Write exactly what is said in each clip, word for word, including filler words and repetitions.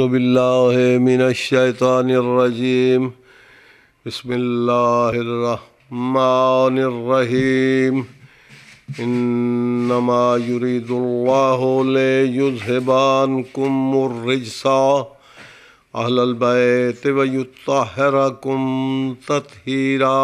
باللہ من الشیطان الرجیم بسم اللہ الرحمن الرحیم انما یرید اللہ لیذھب عنکم الرجس اہل البیت ویطہرکم تطہیرا۔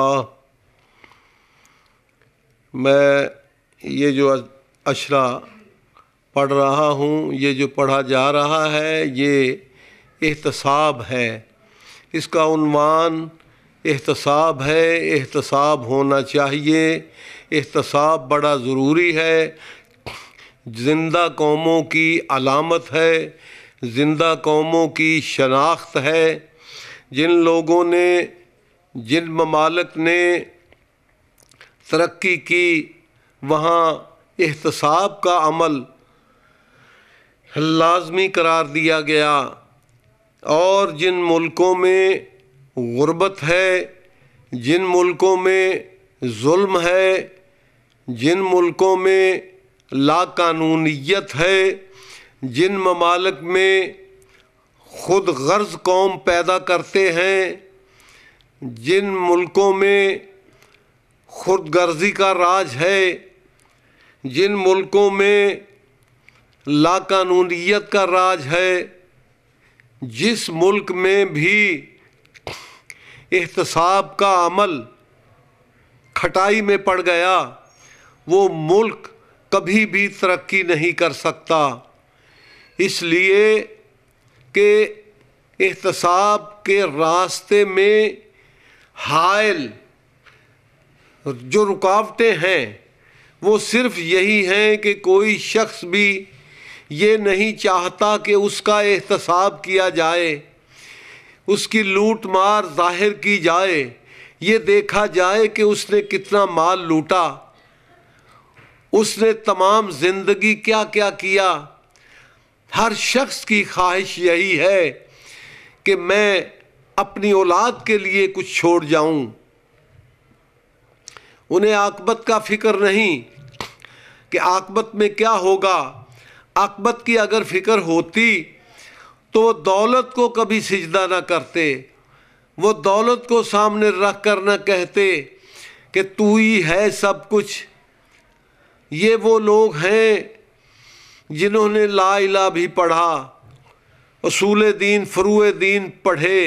میں یہ جو اشرا پڑھ رہا ہوں، یہ جو پڑھا جا رہا ہے، یہ احتساب ہے۔ اس کا عنوان احتساب ہے۔ احتساب ہونا چاہیے، احتساب بڑا ضروری ہے، زندہ قوموں کی علامت ہے، زندہ قوموں کی شناخت ہے۔ جن لوگوں نے، جن ممالک نے ترقی کی، وہاں احتساب کا عمل لازمی قرار دیا گیا، اور جن ملکوں میں غربت ہے، جن ملکوں میں ظلم ہے، جن ملکوں میں لا قانونیت ہے، جن ممالک میں خود غرض قوم پیدا کرتے ہیں، جن ملکوں میں خود غرضی کا راج ہے، جن ملکوں میں لا قانونیت کا راج ہے، جس ملک میں بھی احتساب کا عمل کھٹائی میں پڑ گیا، وہ ملک کبھی بھی ترقی نہیں کر سکتا۔ اس لیے کہ احتساب کے راستے میں حائل جو رکاوٹیں ہیں، وہ صرف یہی ہیں کہ کوئی شخص بھی یہ نہیں چاہتا کہ اس کا احتساب کیا جائے، اس کی لوٹ مار ظاہر کی جائے، یہ دیکھا جائے کہ اس نے کتنا مال لوٹا، اس نے تمام زندگی کیا کیا کیا۔ ہر شخص کی خواہش یہی ہے کہ میں اپنی اولاد کے لیے کچھ چھوڑ جاؤں۔ انہیں عاقبت کا فکر نہیں کہ عاقبت میں کیا ہوگا۔ عاقبت کی اگر فکر ہوتی تو وہ دولت کو کبھی سجدہ نہ کرتے، وہ دولت کو سامنے رکھ کر نہ کہتے کہ تو ہی ہے سب کچھ۔ یہ وہ لوگ ہیں جنہوں نے لا الہ بھی پڑھا، اصول دین، فروع دین پڑھے،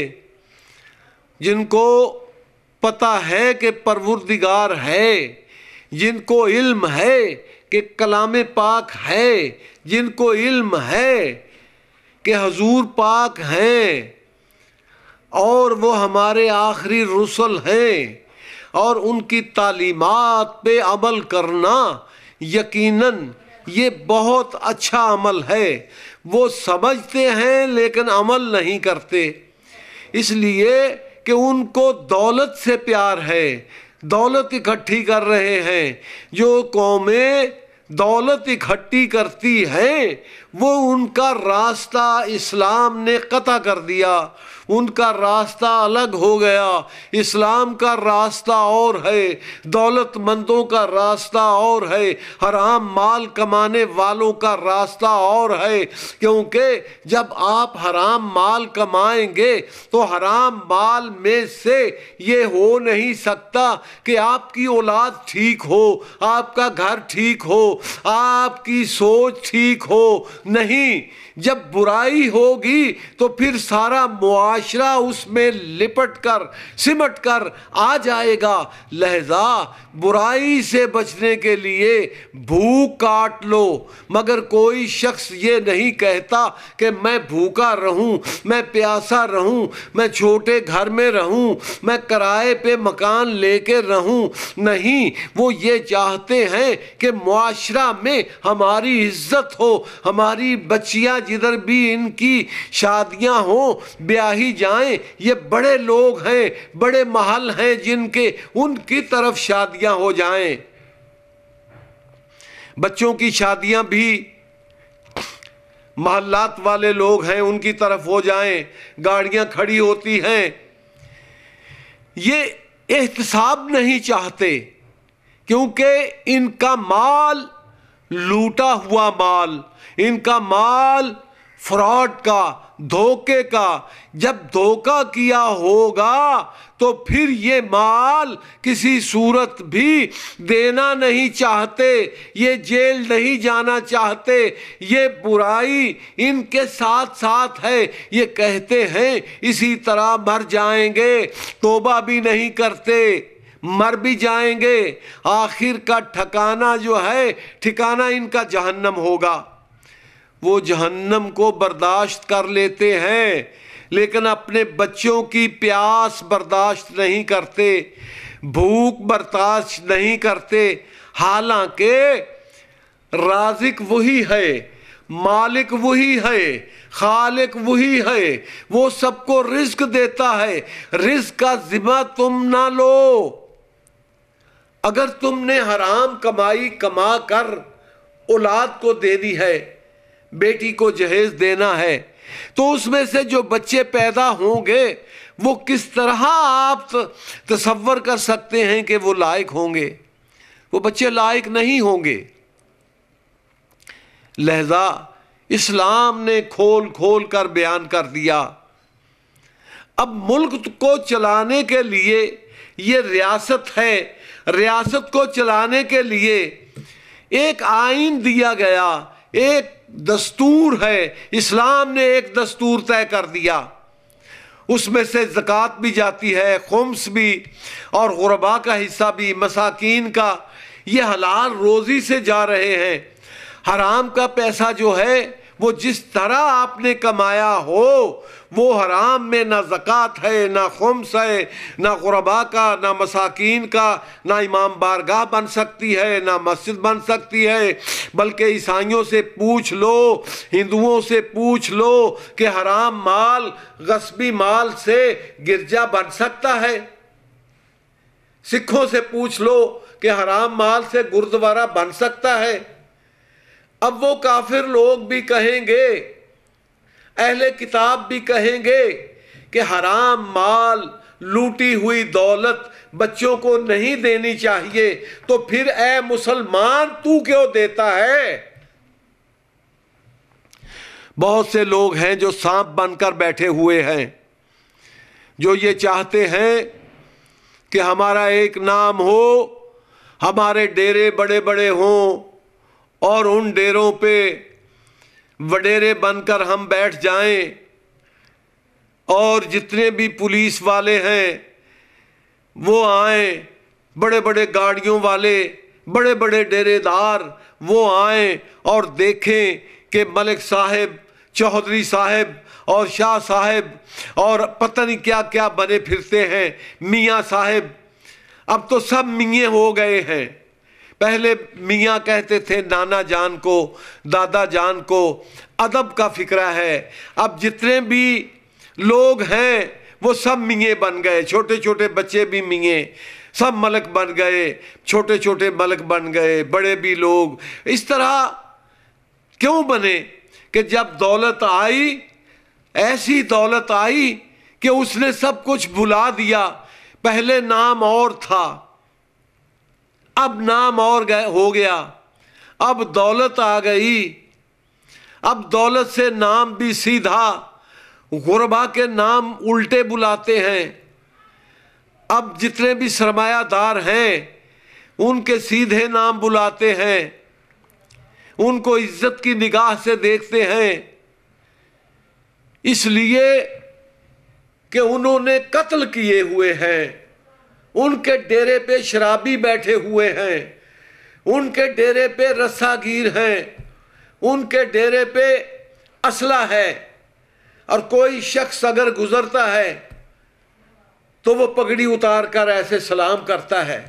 جن کو پتہ ہے کہ پروردگار ہے، جن کو علم ہے کہ کلام پاک ہے، جن کو علم ہے کہ حضور پاک ہیں اور وہ ہمارے آخری رسول ہیں، اور ان کی تعلیمات پہ عمل کرنا یقیناً یہ بہت اچھا عمل ہے۔ وہ سمجھتے ہیں لیکن عمل نہیں کرتے، اس لیے کہ ان کو دولت سے پیار ہے، دولت اکٹھی کر رہے ہیں۔ جو قومیں دولت اکٹھی کرتی ہیں، وہ ان کا راستہ اسلام نے قطع کر دیا، ان کا راستہ الگ ہو گیا۔ اسلام کا راستہ اور ہے، دولت مندوں کا راستہ اور ہے، حرام مال کمانے والوں کا راستہ اور ہے۔ کیونکہ جب آپ حرام مال کمائیں گے تو حرام مال میں سے یہ ہو نہیں سکتا کہ آپ کی اولاد ٹھیک ہو، آپ کا گھر ٹھیک ہو، آپ کی سوچ ٹھیک ہو۔ نہیں، جب برائی ہوگی تو پھر سارا معاشرہ اس میں لپٹ کر سمٹ کر آ جائے گا۔ لہذا برائی سے بچنے کے لیے بھوک کاٹ لو، مگر کوئی شخص یہ نہیں کہتا کہ میں بھوکا رہوں، میں پیاسا رہوں، میں چھوٹے گھر میں رہوں، میں کرائے پہ مکان لے کے رہوں۔ نہیں، وہ یہ چاہتے ہیں کہ معاشرہ میں ہماری عزت ہو، ہماری بچیاں جدھر بھی ان کی شادیاں ہوں بیاہی جائیں۔ یہ بڑے لوگ ہیں، بڑے محل ہیں جن کے، ان کی طرف شادیاں ہو جائیں۔ بچوں کی شادیاں بھی محلات والے لوگ ہیں ان کی طرف ہو جائیں، گاڑیاں کھڑی ہوتی ہیں۔ یہ احتساب نہیں چاہتے کیونکہ ان کا مال لوٹا ہوا مال، ان کا مال فراڈ کا، دھوکے کا، جب دھوکہ کیا ہوگا تو پھر یہ مال کسی صورت بھی دینا نہیں چاہتے، یہ جیل نہیں جانا چاہتے، یہ برائی ان کے ساتھ ساتھ ہے، یہ کہتے ہیں اسی طرح مر جائیں گے، توبہ بھی نہیں کرتے، مر بھی جائیں گے، آخر کا ٹھکانہ جو ہے ٹھکانہ ان کا جہنم ہوگا۔ وہ جہنم کو برداشت کر لیتے ہیں لیکن اپنے بچوں کی پیاس برداشت نہیں کرتے، بھوک برداشت نہیں کرتے، حالانکہ رازق وہی ہے، مالک وہی ہے، خالق وہی ہے، وہ سب کو رزق دیتا ہے۔ رزق کا ذمہ تم نہ لو۔ اگر تم نے حرام کمائی کما کر اولاد کو دے دی ہے، بیٹی کو جہیز دینا ہے، تو اس میں سے جو بچے پیدا ہوں گے وہ کس طرح آپ تصور کر سکتے ہیں کہ وہ لائق ہوں گے؟ وہ بچے لائق نہیں ہوں گے۔ لہذا اسلام نے کھول کھول کر بیان کر دیا۔ اب ملک کو چلانے کے لیے یہ ریاست ہے، ریاست کو چلانے کے لیے ایک آئین دیا گیا، ایک دستور ہے، اسلام نے ایک دستور طے کر دیا، اس میں سے زکوٰۃ بھی جاتی ہے، خمس بھی، اور غرباء کا حصہ بھی، مساکین کا، یہ حلال روزی سے جا رہے ہیں۔ حرام کا پیسہ جو ہے وہ جس طرح آپ نے کمایا ہو وہ حرام میں نہ زکوٰۃ ہے، نہ خمس ہے، نہ غرباء کا، نہ مساکین کا، نہ امام بارگاہ بن سکتی ہے، نہ مسجد بن سکتی ہے، بلکہ عیسائیوں سے پوچھ لو، ہندوؤں سے پوچھ لو کہ حرام مال، غصبی مال سے گرجا بن سکتا ہے؟ سکھوں سے پوچھ لو کہ حرام مال سے گردوارہ بن سکتا ہے؟ اب وہ کافر لوگ بھی کہیں گے، اہل کتاب بھی کہیں گے کہ حرام مال، لوٹی ہوئی دولت بچوں کو نہیں دینی چاہیے، تو پھر اے مسلمان تو کیوں دیتا ہے؟ بہت سے لوگ ہیں جو سانپ بن کر بیٹھے ہوئے ہیں، جو یہ چاہتے ہیں کہ ہمارا ایک نام ہو، ہمارے ڈیرے بڑے بڑے ہوں اور ان ڈیروں پہ وڈیرے بن کر ہم بیٹھ جائیں، اور جتنے بھی پولیس والے ہیں وہ آئیں، بڑے بڑے گاڑیوں والے، بڑے بڑے ڈیرے دار وہ آئیں اور دیکھیں کہ ملک صاحب، چودھری صاحب اور شاہ صاحب اور پتہ نہیں کیا کیا بنے پھرتے ہیں، میاں صاحب، اب تو سب میاں ہو گئے ہیں۔ پہلے میاں کہتے تھے نانا جان کو، دادا جان کو، ادب کا فکرہ ہے۔ اب جتنے بھی لوگ ہیں وہ سب میاں بن گئے، چھوٹے چھوٹے بچے بھی میاں، سب ملک بن گئے، چھوٹے چھوٹے ملک بن گئے، بڑے بھی لوگ۔ اس طرح کیوں بنے؟ کہ جب دولت آئی، ایسی دولت آئی کہ اس نے سب کچھ بھلا دیا۔ پہلے نام اور تھا، اب نام اور ہو گیا، اب دولت آ گئی، اب دولت سے نام بھی سیدھا، غربا کے نام الٹے بلاتے ہیں۔ اب جتنے بھی سرمایہ دار ہیں ان کے سیدھے نام بلاتے ہیں، ان کو عزت کی نگاہ سے دیکھتے ہیں، اس لیے کہ انہوں نے قتل کیے ہوئے ہیں، ان کے ڈیرے پہ شرابی بیٹھے ہوئے ہیں، ان کے ڈیرے پہ رسا گیر ہیں، ان کے ڈیرے پہ اسلحہ ہے، اور کوئی شخص اگر گزرتا ہے تو وہ پگڑی اتار کر ایسے سلام کرتا ہے،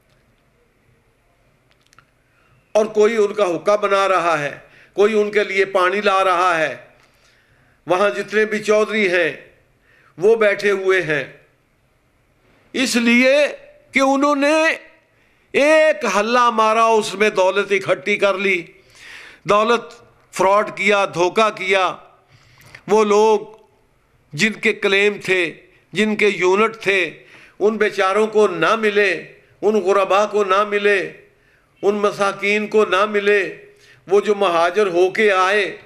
اور کوئی ان کا حکم بنا رہا ہے، کوئی ان کے لیے پانی لا رہا ہے، وہاں جتنے بھی چودھری ہیں وہ بیٹھے ہوئے ہیں، اس لیے کہ انہوں نے ایک حلہ مارا، اس میں دولت اکٹھی کر لی، دولت فراڈ کیا، دھوکہ کیا۔ وہ لوگ جن کے کلیم تھے، جن کے یونٹ تھے، ان بیچاروں کو نہ ملے، ان غرباء کو نہ ملے، ان مساکین کو نہ ملے۔ وہ جو مہاجر ہو کے آئے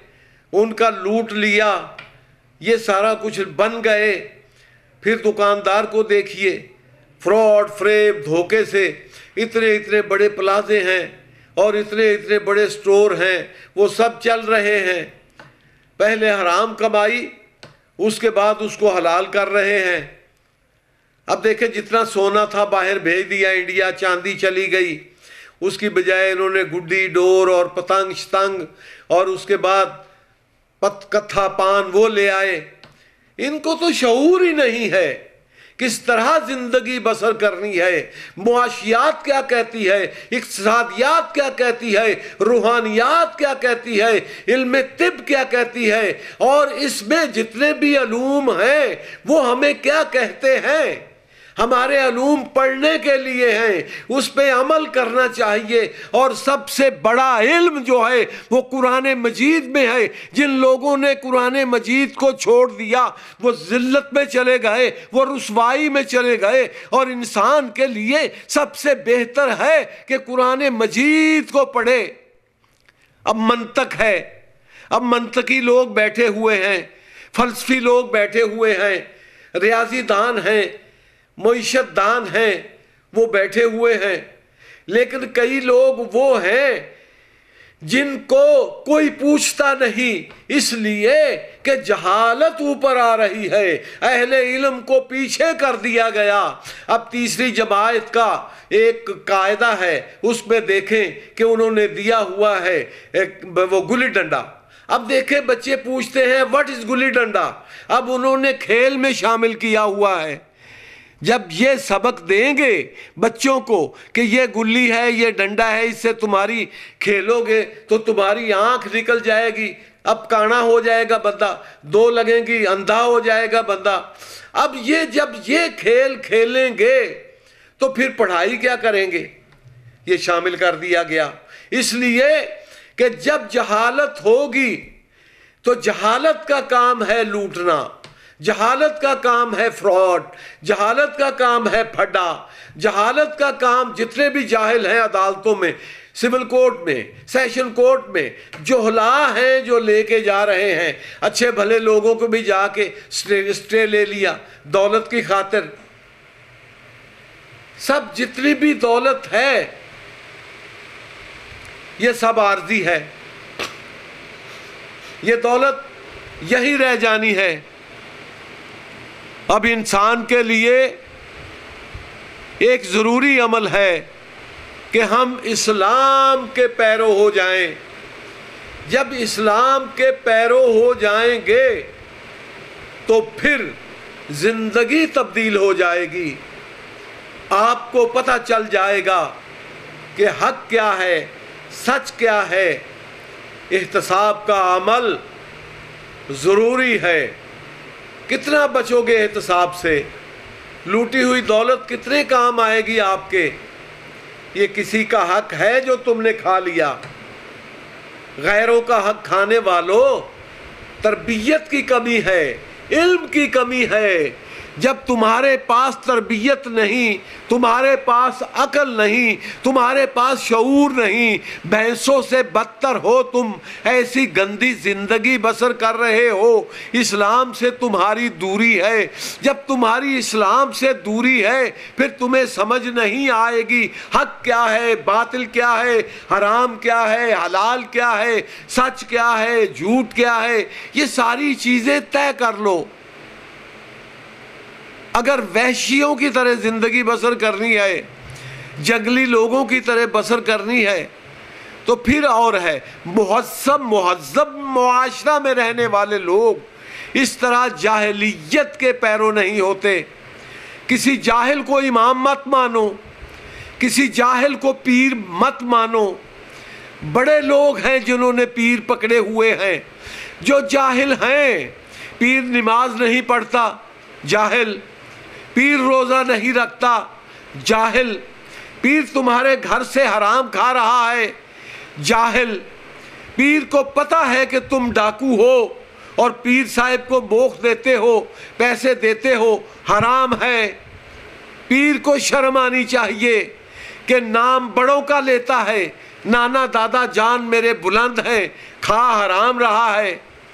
ان کا لوٹ لیا، یہ سارا کچھ بن گئے۔ پھر دکاندار کو دیکھیے، فراڈ فریب دھوکے سے اتنے اتنے بڑے پلازے ہیں اور اتنے اتنے بڑے سٹور ہیں، وہ سب چل رہے ہیں۔ پہلے حرام کمائی، اس کے بعد اس کو حلال کر رہے ہیں۔ اب دیکھیں جتنا سونا تھا باہر بھیج دیا انڈیا، چاندی چلی گئی، اس کی بجائے انہوں نے گڈی ڈور اور پتنگ شتنگ اور اس کے بعد پت کتھا پان وہ لے آئے۔ ان کو تو شعور ہی نہیں ہے کس طرح زندگی بسر کرنی ہے، معاشیات کیا کہتی ہے، اقتصادیات کیا کہتی ہے، روحانیات کیا کہتی ہے، علم طب کیا کہتی ہے، اور اس میں جتنے بھی علوم ہیں وہ ہمیں کیا کہتے ہیں۔ ہمارے علوم پڑھنے کے لیے ہیں، اس پہ عمل کرنا چاہیے، اور سب سے بڑا علم جو ہے وہ قرآن مجید میں ہے۔ جن لوگوں نے قرآن مجید کو چھوڑ دیا وہ ذلت میں چلے گئے، وہ رسوائی میں چلے گئے، اور انسان کے لیے سب سے بہتر ہے کہ قرآن مجید کو پڑھے۔ اب منطق ہے، اب منطقی لوگ بیٹھے ہوئے ہیں، فلسفی لوگ بیٹھے ہوئے ہیں، ریاضی دان ہیں، معیشت دان ہیں، وہ بیٹھے ہوئے ہیں، لیکن کئی لوگ وہ ہیں جن کو کوئی پوچھتا نہیں، اس لیے کہ جہالت اوپر آ رہی ہے، اہل علم کو پیچھے کر دیا گیا۔ اب تیسری جماعت کا ایک قاعدہ ہے، اس میں دیکھیں کہ انہوں نے دیا ہوا ہے ایک وہ گلی ڈنڈا۔ اب دیکھیں بچے پوچھتے ہیں واٹ از گلی ڈنڈا، اب انہوں نے کھیل میں شامل کیا ہوا ہے۔ جب یہ سبق دیں گے بچوں کو کہ یہ گلی ہے، یہ ڈنڈا ہے، اس سے تمہاری کھیلو گے تو تمہاری آنکھ نکل جائے گی، اب کانا ہو جائے گا بندہ، دو لگیں گی اندھا ہو جائے گا بندہ۔ اب یہ جب یہ کھیل کھیلیں گے تو پھر پڑھائی کیا کریں گے؟ یہ شامل کر دیا گیا، اس لیے کہ جب جہالت ہوگی تو جہالت کا کام ہے لوٹنا، جہالت کا کام ہے فراڈ، جہالت کا کام ہے پھڈا، جہالت کا کام جتنے بھی جاہل ہیں عدالتوں میں، سول کورٹ میں، سیشن کورٹ میں، جہلا ہیں جو لے کے جا رہے ہیں، اچھے بھلے لوگوں کو بھی جا کے اسٹے لے لیا دولت کی خاطر۔ سب جتنی بھی دولت ہے یہ سب عارضی ہے، یہ دولت یہی رہ جانی ہے۔ اب انسان کے لیے ایک ضروری عمل ہے کہ ہم اسلام کے پیرو ہو جائیں۔ جب اسلام کے پیرو ہو جائیں گے تو پھر زندگی تبدیل ہو جائے گی، آپ کو پتہ چل جائے گا کہ حق کیا ہے، سچ کیا ہے۔ احتساب کا عمل ضروری ہے۔ کتنا بچو گے احتساب سے؟ لوٹی ہوئی دولت کتنے کام آئے گی آپ کے؟ یہ کسی کا حق ہے جو تم نے کھا لیا؟ غیروں کا حق کھانے والوں، تربیت کی کمی ہے، علم کی کمی ہے۔ جب تمہارے پاس تربیت نہیں، تمہارے پاس عقل نہیں، تمہارے پاس شعور نہیں، بھینسوں سے بدتر ہو، تم ایسی گندی زندگی بسر کر رہے ہو، اسلام سے تمہاری دوری ہے۔ جب تمہاری اسلام سے دوری ہے پھر تمہیں سمجھ نہیں آئے گی حق کیا ہے، باطل کیا ہے، حرام کیا ہے، حلال کیا ہے، سچ کیا ہے، جھوٹ کیا ہے۔ یہ ساری چیزیں طے کر لو۔ اگر وحشیوں کی طرح زندگی بسر کرنی ہے، جنگلی لوگوں کی طرح بسر کرنی ہے تو پھر اور ہے۔ مہذب مہذب معاشرہ میں رہنے والے لوگ اس طرح جاہلیت کے پیرو نہیں ہوتے۔ کسی جاہل کو امام مت مانو، کسی جاہل کو پیر مت مانو۔ بڑے لوگ ہیں جنہوں نے پیر پکڑے ہوئے ہیں، جو جاہل ہیں۔ پیر نماز نہیں پڑھتا، جاہل۔ پیر روزہ نہیں رکھتا، جاہل۔ پیر تمہارے گھر سے حرام کھا رہا ہے، جاہل۔ پیر کو پتہ ہے کہ تم ڈاکو ہو اور پیر صاحب کو موخ دیتے ہو، پیسے دیتے ہو، حرام ہے۔ پیر کو شرم آنی چاہیے کہ نام بڑوں کا لیتا ہے، نانا دادا جان میرے بلند ہیں، کھا حرام رہا ہے۔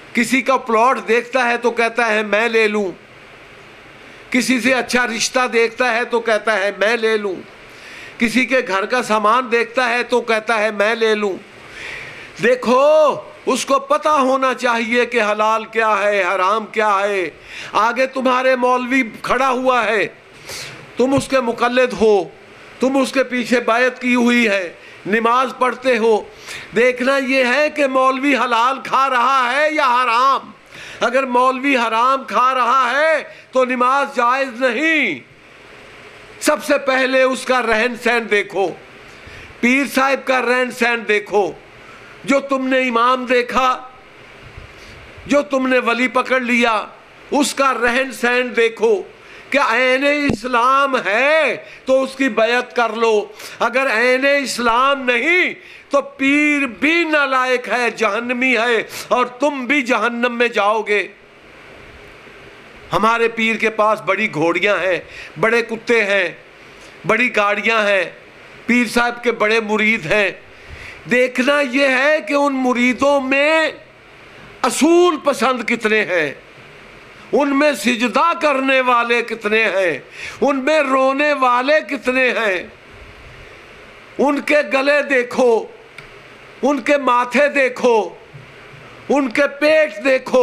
کسی کا پلاٹ دیکھتا ہے تو کہتا ہے میں لے لوں، کسی سے اچھا رشتہ دیکھتا ہے تو کہتا ہے میں لے لوں، کسی کے گھر کا سامان دیکھتا ہے تو کہتا ہے میں لے لوں۔ دیکھو اس کو پتہ ہونا چاہیے کہ حلال کیا ہے، حرام کیا ہے۔ آگے تمہارے مولوی کھڑا ہوا ہے، تم اس کے مقلد ہو، تم اس کے پیچھے بیعت کی ہوئی ہے، نماز پڑھتے ہو، دیکھنا یہ ہے کہ مولوی حلال کھا رہا ہے یا حرام۔ اگر مولوی حرام کھا رہا ہے تو نماز جائز نہیں۔ سب سے پہلے اس کا رہن سہن دیکھو، پیر صاحب کا رہن سہن دیکھو، جو تم نے امام دیکھا، جو تم نے ولی پکڑ لیا، اس کا رہن سہن دیکھو کہ عین اسلام ہے تو اس کی بیعت کر لو، اگر عین اسلام نہیں تو پیر بھی نالائق ہے، جہنمی ہے، اور تم بھی جہنم میں جاؤ گے۔ ہمارے پیر کے پاس بڑی گھوڑیاں ہیں، بڑے کتے ہیں، بڑی گاڑیاں ہیں، پیر صاحب کے بڑے مرید ہیں۔ دیکھنا یہ ہے کہ ان مریدوں میں اصول پسند کتنے ہیں، ان میں سجدہ کرنے والے کتنے ہیں، ان میں رونے والے کتنے ہیں۔ ان کے گلے دیکھو، ان کے ماتھے دیکھو، ان کے پیٹ دیکھو،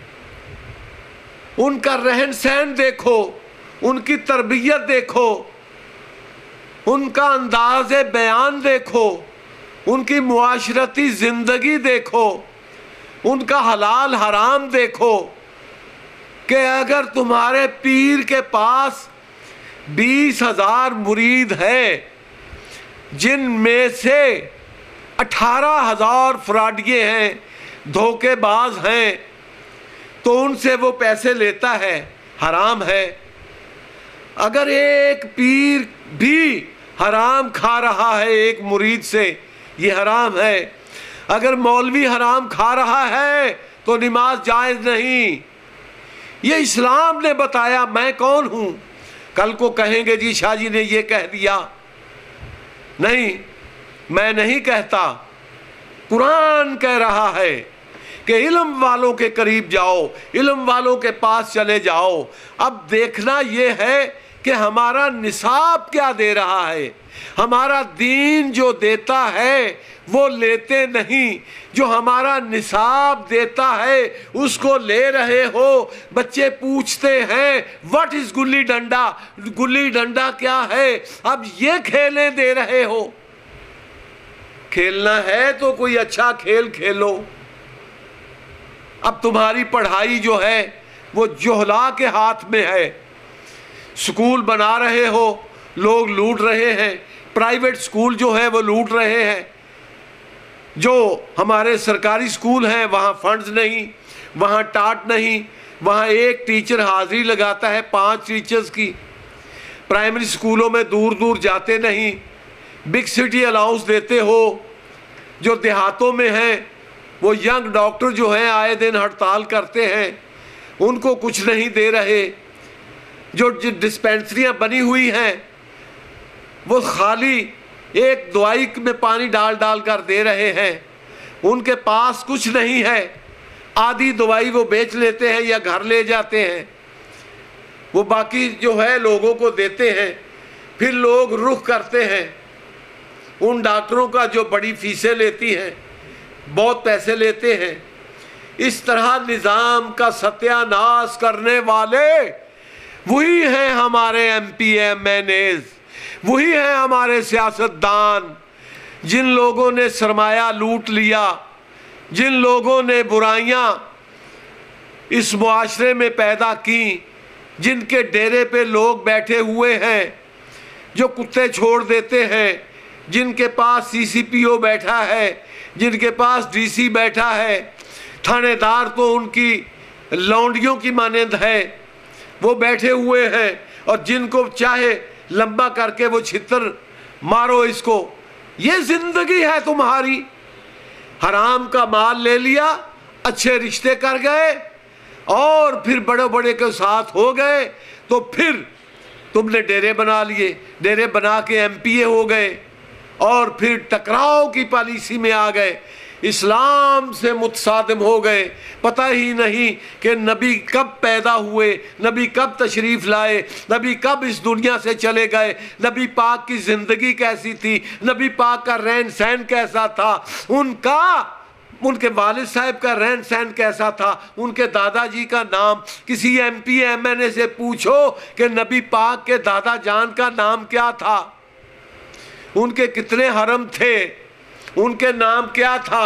ان کا رہن سہن دیکھو، ان کی تربیت دیکھو، ان کا انداز بیان دیکھو، ان کی معاشرتی زندگی دیکھو، ان کا حلال حرام دیکھو، کہ اگر تمہارے پیر کے پاس بیس ہزار مرید ہیں جن میں سے اٹھارہ ہزار فراڈیے ہیں، دھوکے باز ہیں، تو ان سے وہ پیسے لیتا ہے، حرام ہے۔ اگر ایک پیر بھی حرام کھا رہا ہے ایک مرید سے، یہ حرام ہے۔ اگر مولوی حرام کھا رہا ہے تو نماز جائز نہیں۔ یہ اسلام نے بتایا، میں کون ہوں؟ کل کو کہیں گے جی شاہ جی نے یہ کہہ دیا۔ نہیں، میں نہیں کہتا، قرآن کہہ رہا ہے کہ علم والوں کے قریب جاؤ، علم والوں کے پاس چلے جاؤ۔ اب دیکھنا یہ ہے کہ ہمارا نصاب کیا دے رہا ہے۔ ہمارا دین جو دیتا ہے وہ لیتے نہیں، جو ہمارا نصاب دیتا ہے اس کو لے رہے ہو۔ بچے پوچھتے ہیں واٹ از گلی ڈنڈا، گلی ڈنڈا کیا ہے؟ اب یہ کھیلیں دے رہے ہو۔ کھیلنا ہے تو کوئی اچھا کھیل کھیلو۔ اب تمہاری پڑھائی جو ہے وہ جہلا کے ہاتھ میں ہے۔ سکول بنا رہے ہو، لوگ لوٹ رہے ہیں، پرائیویٹ سکول جو ہے وہ لوٹ رہے ہیں۔ جو ہمارے سرکاری سکول ہیں وہاں فنڈز نہیں، وہاں ٹاٹ نہیں، وہاں ایک ٹیچر حاضری لگاتا ہے پانچ ٹیچرز کی۔ پرائمری سکولوں میں دور دور جاتے نہیں، بگ سٹی الاؤنس دیتے ہو۔ جو دیہاتوں میں ہیں وہ ینگ ڈاکٹر جو ہیں آئے دن ہڑتال کرتے ہیں، ان کو کچھ نہیں دے رہے۔ جو ڈسپینسریاں بنی ہوئی ہیں وہ خالی ایک دوائی میں پانی ڈال ڈال کر دے رہے ہیں، ان کے پاس کچھ نہیں ہے۔ آدھی دوائی وہ بیچ لیتے ہیں یا گھر لے جاتے ہیں، وہ باقی جو ہے لوگوں کو دیتے ہیں۔ پھر لوگ رخ کرتے ہیں ان ڈاکٹروں کا جو بڑی فیسیں لیتی ہیں، بہت پیسے لیتے ہیں۔ اس طرح نظام کا ستیہ ناش کرنے والے وہی ہیں ہمارے M P M N As, وہی ہیں ہمارے سیاستدان، جن لوگوں نے سرمایہ لوٹ لیا، جن لوگوں نے برائیاں اس معاشرے میں پیدا کی، جن کے ڈیرے پہ لوگ بیٹھے ہوئے ہیں، جو کتے چھوڑ دیتے ہیں، جن کے پاس سی سی پی او بیٹھا ہے، جن کے پاس ڈی سی بیٹھا ہے، تھانے دار تو ان کی لونڈیوں کی مانند ہے، وہ بیٹھے ہوئے ہیں، اور جن کو چاہے لمبا کر کے وہ چھتر مارو اس کو۔ یہ زندگی ہے تمہاری۔ حرام کا مال لے لیا، اچھے رشتے کر گئے، اور پھر بڑے بڑے کے ساتھ ہو گئے، تو پھر تم نے ڈیرے بنا لیے، ڈیرے بنا کے ایم پی اے ہو گئے، اور پھر ٹکراؤ کی پالیسی میں آ گئے۔ اسلام سے متصادم ہو گئے، پتہ ہی نہیں کہ نبی کب پیدا ہوئے، نبی کب تشریف لائے، نبی کب اس دنیا سے چلے گئے، نبی پاک کی زندگی کیسی تھی، نبی پاک کا رہن سہن کیسا تھا، ان کا ان کے والد صاحب کا رہن سہن کیسا تھا، ان کے دادا جی کا نام، کسی M P M N A سے پوچھو کہ نبی پاک کے دادا جان کا نام کیا تھا، ان کے کتنے حرم تھے، ان کے نام کیا تھا،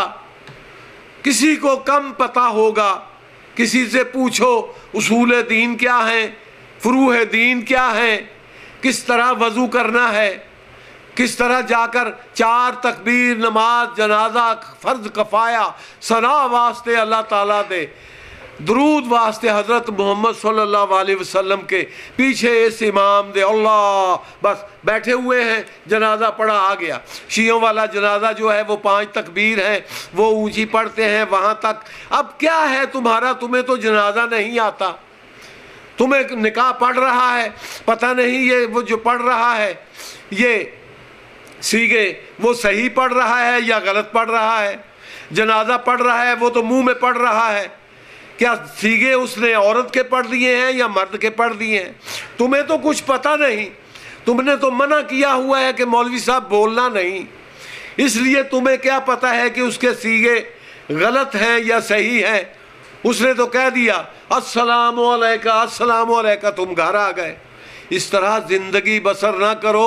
کسی کو کم پتہ ہوگا۔ کسی سے پوچھو اصول دین کیا ہیں، فروع دین کیا ہیں، کس طرح وضو کرنا ہے، کس طرح جا کر چار تکبیر نماز جنازہ فرض کفایہ ثنا واسطے اللہ تعالیٰ دے، درود واسطے حضرت محمد صلی اللہ علیہ وسلم کے پیچھے اس امام دے، اللہ بس بیٹھے ہوئے ہیں، جنازہ پڑھا آ گیا۔ شیعوں والا جنازہ جو ہے وہ پانچ تکبیر ہے، وہ اونچی پڑھتے ہیں وہاں تک۔ اب کیا ہے تمہارا، تمہیں تو جنازہ نہیں آتا، تمہیں نکاح پڑھ رہا ہے، پتہ نہیں یہ وہ جو پڑھ رہا ہے یہ سیگے وہ صحیح پڑھ رہا ہے یا غلط پڑھ رہا ہے، جنازہ پڑھ رہا ہے وہ تو منہ میں پڑھ رہا ہے، کیا سیگے اس نے عورت کے پڑھ دیے ہیں یا مرد کے پڑھ دیے ہیں، تمہیں تو کچھ پتہ نہیں، تم نے تو منع کیا ہوا ہے کہ مولوی صاحب بولنا نہیں، اس لیے تمہیں کیا پتہ ہے کہ اس کے سیگے غلط ہیں یا صحیح ہیں، اس نے تو کہہ دیا السلام علیکہ السلام علیکہ، تم گھر آ گئے۔ اس طرح زندگی بسر نہ کرو،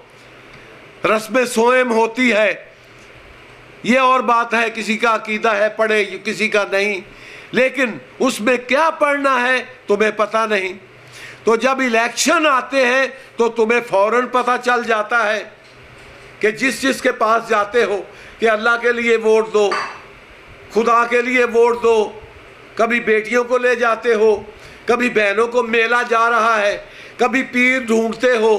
رسم سوئم ہوتی ہے، یہ اور بات ہے، کسی کا عقیدہ ہے پڑھے کسی کا نہیں، لیکن اس میں کیا پڑھنا ہے تمہیں پتہ نہیں۔ تو جب الیکشن آتے ہیں تو تمہیں فوراً پتہ چل جاتا ہے کہ جس جس کے پاس جاتے ہو کہ اللہ کے لیے ووٹ دو، خدا کے لیے ووٹ دو، کبھی بیٹیوں کو لے جاتے ہو، کبھی بہنوں کو میلہ جا رہا ہے، کبھی پیر ڈھونڈتے ہو۔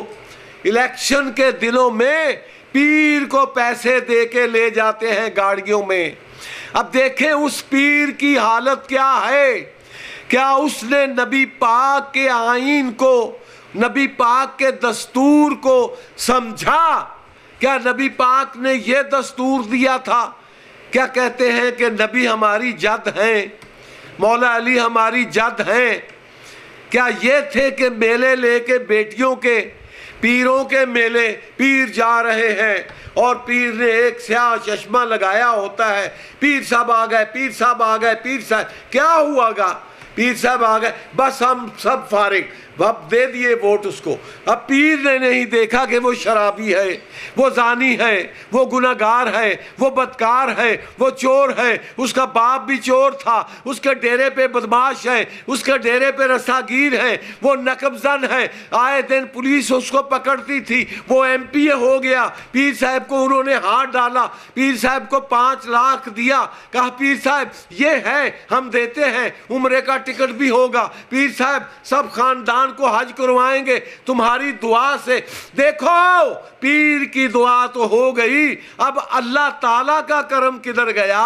الیکشن کے دنوں میں پیر کو پیسے دے کے لے جاتے ہیں گاڑیوں میں۔ اب دیکھیں اس پیر کی حالت کیا ہے، کیا اس نے نبی پاک کے آئین کو، نبی پاک کے دستور کو سمجھا؟ کیا نبی پاک نے یہ دستور دیا تھا؟ کیا کہتے ہیں کہ نبی ہماری جد ہیں، مولا علی ہماری جد ہیں؟ کیا یہ تھے کہ میلے لے کے بیٹیوں کے، پیروں کے میلے پیر جا رہے ہیں اور پیر نے ایک سیاہ چشمہ لگایا ہوتا ہے، پیر صاحب آ گئے، پیر صاحب آ گئے، پیر صاحب کیا ہوا گا، پیر صاحب آ گئے، بس ہم سب فارغ، اب دے دیے ووٹ اس کو۔ اب پیر نے نہیں دیکھا کہ وہ شرابی ہے، وہ زانی ہے، وہ گناہگار ہے، وہ بدکار ہے، وہ چور ہے، اس کا باپ بھی چور تھا، اس کے ڈیرے پہ بدماش ہے، اس کے ڈیرے پہ رساگیر ہے، وہ نقب زن ہے، آئے دن پولیس اس کو پکڑتی تھی، وہ ایم پی اے ہو گیا، پیر صاحب کو انہوں نے ہاتھ ڈالا، پیر صاحب کو پانچ لاکھ دیا، کہا پیر صاحب یہ ہے ہم دیتے ہیں، عمرے کا ٹکٹ بھی ہوگا، پیر صاحب سب خاندان کو حج کروائیں گے تمہاری دعا سے۔ دیکھو پیر کی دعا تو ہو گئی، اب اللہ تعالیٰ کا کرم کدھر گیا؟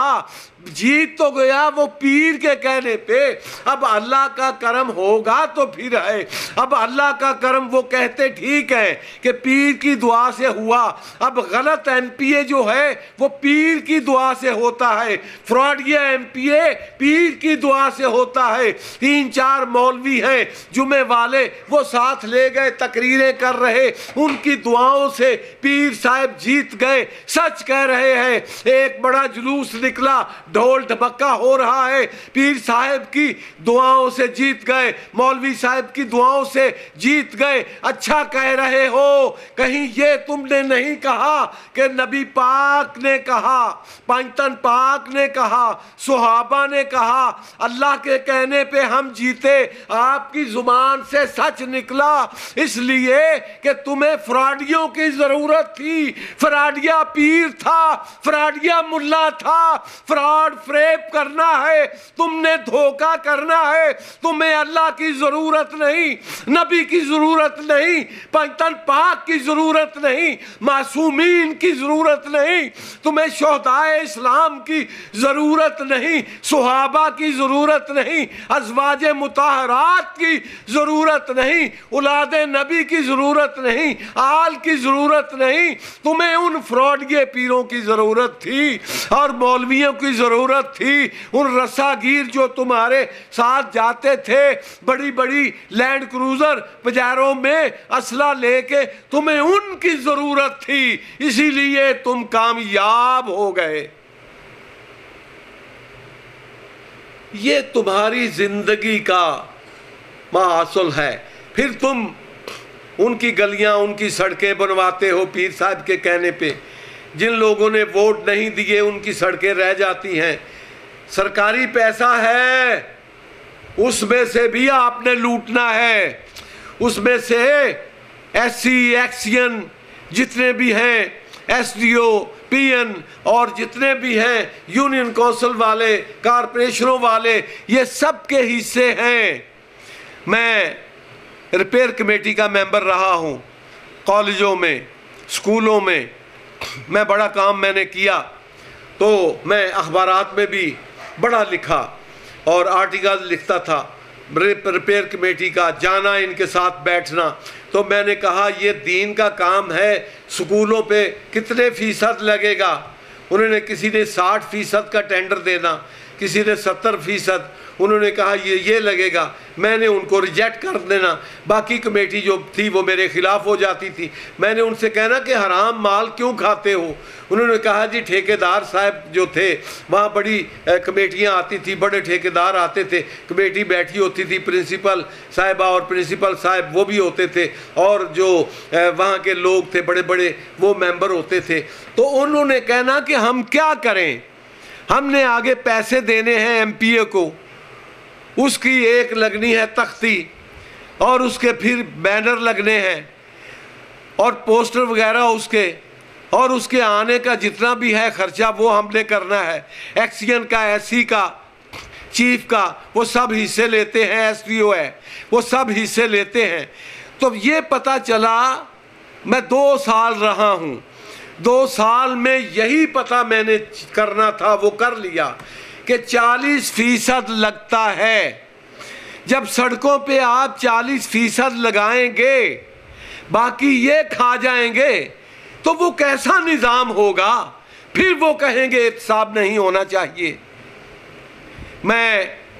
جیت تو گیا وہ پیر کے کہنے پہ، اب اللہ کا کرم ہوگا تو پھر ہے۔ اب اللہ کا کرم وہ کہتے ٹھیک ہے کہ پیر کی دعا سے ہوا، اب غلط ایم پی اے جو ہے وہ پیر کی دعا سے ہوتا ہے، فراڈیا ایم پی اے پیر کی دعا سے ہوتا ہے۔ تین چار مولوی ہیں جمعے والے، وہ ساتھ لے گئے تقریریں کر رہے، ان کی دعاؤں سے پیر صاحب جیت گئے۔ سچ کہہ رہے ہیں، ایک بڑا جلوس نکلا، ڈھول ڈھمکا ہو رہا ہے، پیر صاحب کی دعاؤں سے جیت گئے، مولوی صاحب کی دعاؤں سے جیت گئے۔ اچھا کہہ رہے ہو، کہیں یہ تم نے نہیں کہا کہ نبی پاک نے کہا، پنجتن پاک نے کہا، صحابہ نے کہا، اللہ کے کہنے پہ ہم جیتے، آپ کی زبان سے سچ نکلا، اس لیے کہ تمہیں فراڈیوں کی ضرورت تھی۔ فراڈیا پیر تھا، فراڈیا ملا تھا، فراڈ فراڈ فریب کرنا ہے، تم نے دھوکہ کرنا ہے، تمہیں اللہ کی ضرورت نہیں، نبی کی ضرورت نہیں، پنجتن پاک کی ضرورت نہیں، معصومین کی ضرورت نہیں، تمہیں شہدائے اسلام کی ضرورت نہیں، صحابہ کی ضرورت نہیں، ازواج مطہرات کی ضرورت نہیں، اولاد نبی کی ضرورت نہیں، آل کی ضرورت نہیں، تمہیں ان فراڈیے پیروں کی ضرورت تھی اور مولویوں کی ضرورت تھی، ان رساگیر جو تمہارے ساتھ جاتے تھے بڑی بڑی لینڈ کروزر پجاروں میں اسلحہ لے کے، تمہیں ان کی ضرورت تھی، اسی لیے تم کامیاب ہو گئے۔ یہ تمہاری زندگی کا محاصل ہے۔ پھر تم ان کی گلیاں ان کی سڑکیں بنواتے ہو پیر صاحب کے کہنے پہ، جن لوگوں نے ووٹ نہیں دیے ان کی سڑکیں رہ جاتی ہیں، سرکاری پیسہ ہے، اس میں سے بھی آپ نے لوٹنا ہے، اس میں سے ایس سی ایکسین جتنے بھی ہیں، S D O P N اور جتنے بھی ہیں یونین کونسل والے کارپوریشنوں والے، یہ سب کے حصے ہیں۔ میں ریپیئر کمیٹی کا ممبر رہا ہوں، کالجوں میں اسکولوں میں میں بڑا کام میں نے کیا، تو میں اخبارات میں بھی بڑا لکھا اور آرٹیکل لکھتا تھا ریپیئر کمیٹی کا، جانا ان کے ساتھ بیٹھنا۔ تو میں نے کہا یہ دین کا کام ہے، سکولوں پہ کتنے فیصد لگے گا؟ انہوں نے کسی نے ساٹھ فیصد کا ٹینڈر دینا، کسی نے ستر فیصد، انہوں نے کہا یہ یہ لگے گا، میں نے ان کو ریجیکٹ کر دینا، باقی کمیٹی جو تھی وہ میرے خلاف ہو جاتی تھی۔ میں نے ان سے کہنا کہ حرام مال کیوں کھاتے ہو؟ انہوں نے کہا جی ٹھیکیدار صاحب جو تھے وہاں بڑی کمیٹیاں آتی تھی، بڑے ٹھیکیدار آتے تھے، کمیٹی بیٹھی ہوتی تھی، پرنسپل صاحبہ اور پرنسپل صاحب وہ بھی ہوتے تھے، اور جو وہاں کے لوگ تھے بڑے بڑے وہ ممبر ہوتے تھے۔ تو انہوں نے کہنا کہ ہم کیا کریں، ہم نے آگے پیسے دینے ہیں ایم پی اے کو، اس کی ایک لگنی ہے تختی اور اس کے پھر بینر لگنے ہیں اور پوسٹر وغیرہ اس کے، اور اس کے آنے کا جتنا بھی ہے خرچہ وہ ہم نے کرنا ہے، ایکسین کا، ایس سی کا، چیف کا، وہ سب حصے لیتے ہیں، ایس ڈی او ہے وہ سب حصے لیتے ہیں۔ تو یہ پتہ چلا، میں دو سال رہا ہوں، دو سال میں یہی پتہ میں نے کرنا تھا وہ کر لیا کہ چالیس فیصد لگتا ہے۔ جب سڑکوں پہ آپ چالیس فیصد لگائیں گے باقی یہ کھا جائیں گے تو وہ کیسا نظام ہوگا؟ پھر وہ کہیں گے احتساب نہیں ہونا چاہیے۔ میں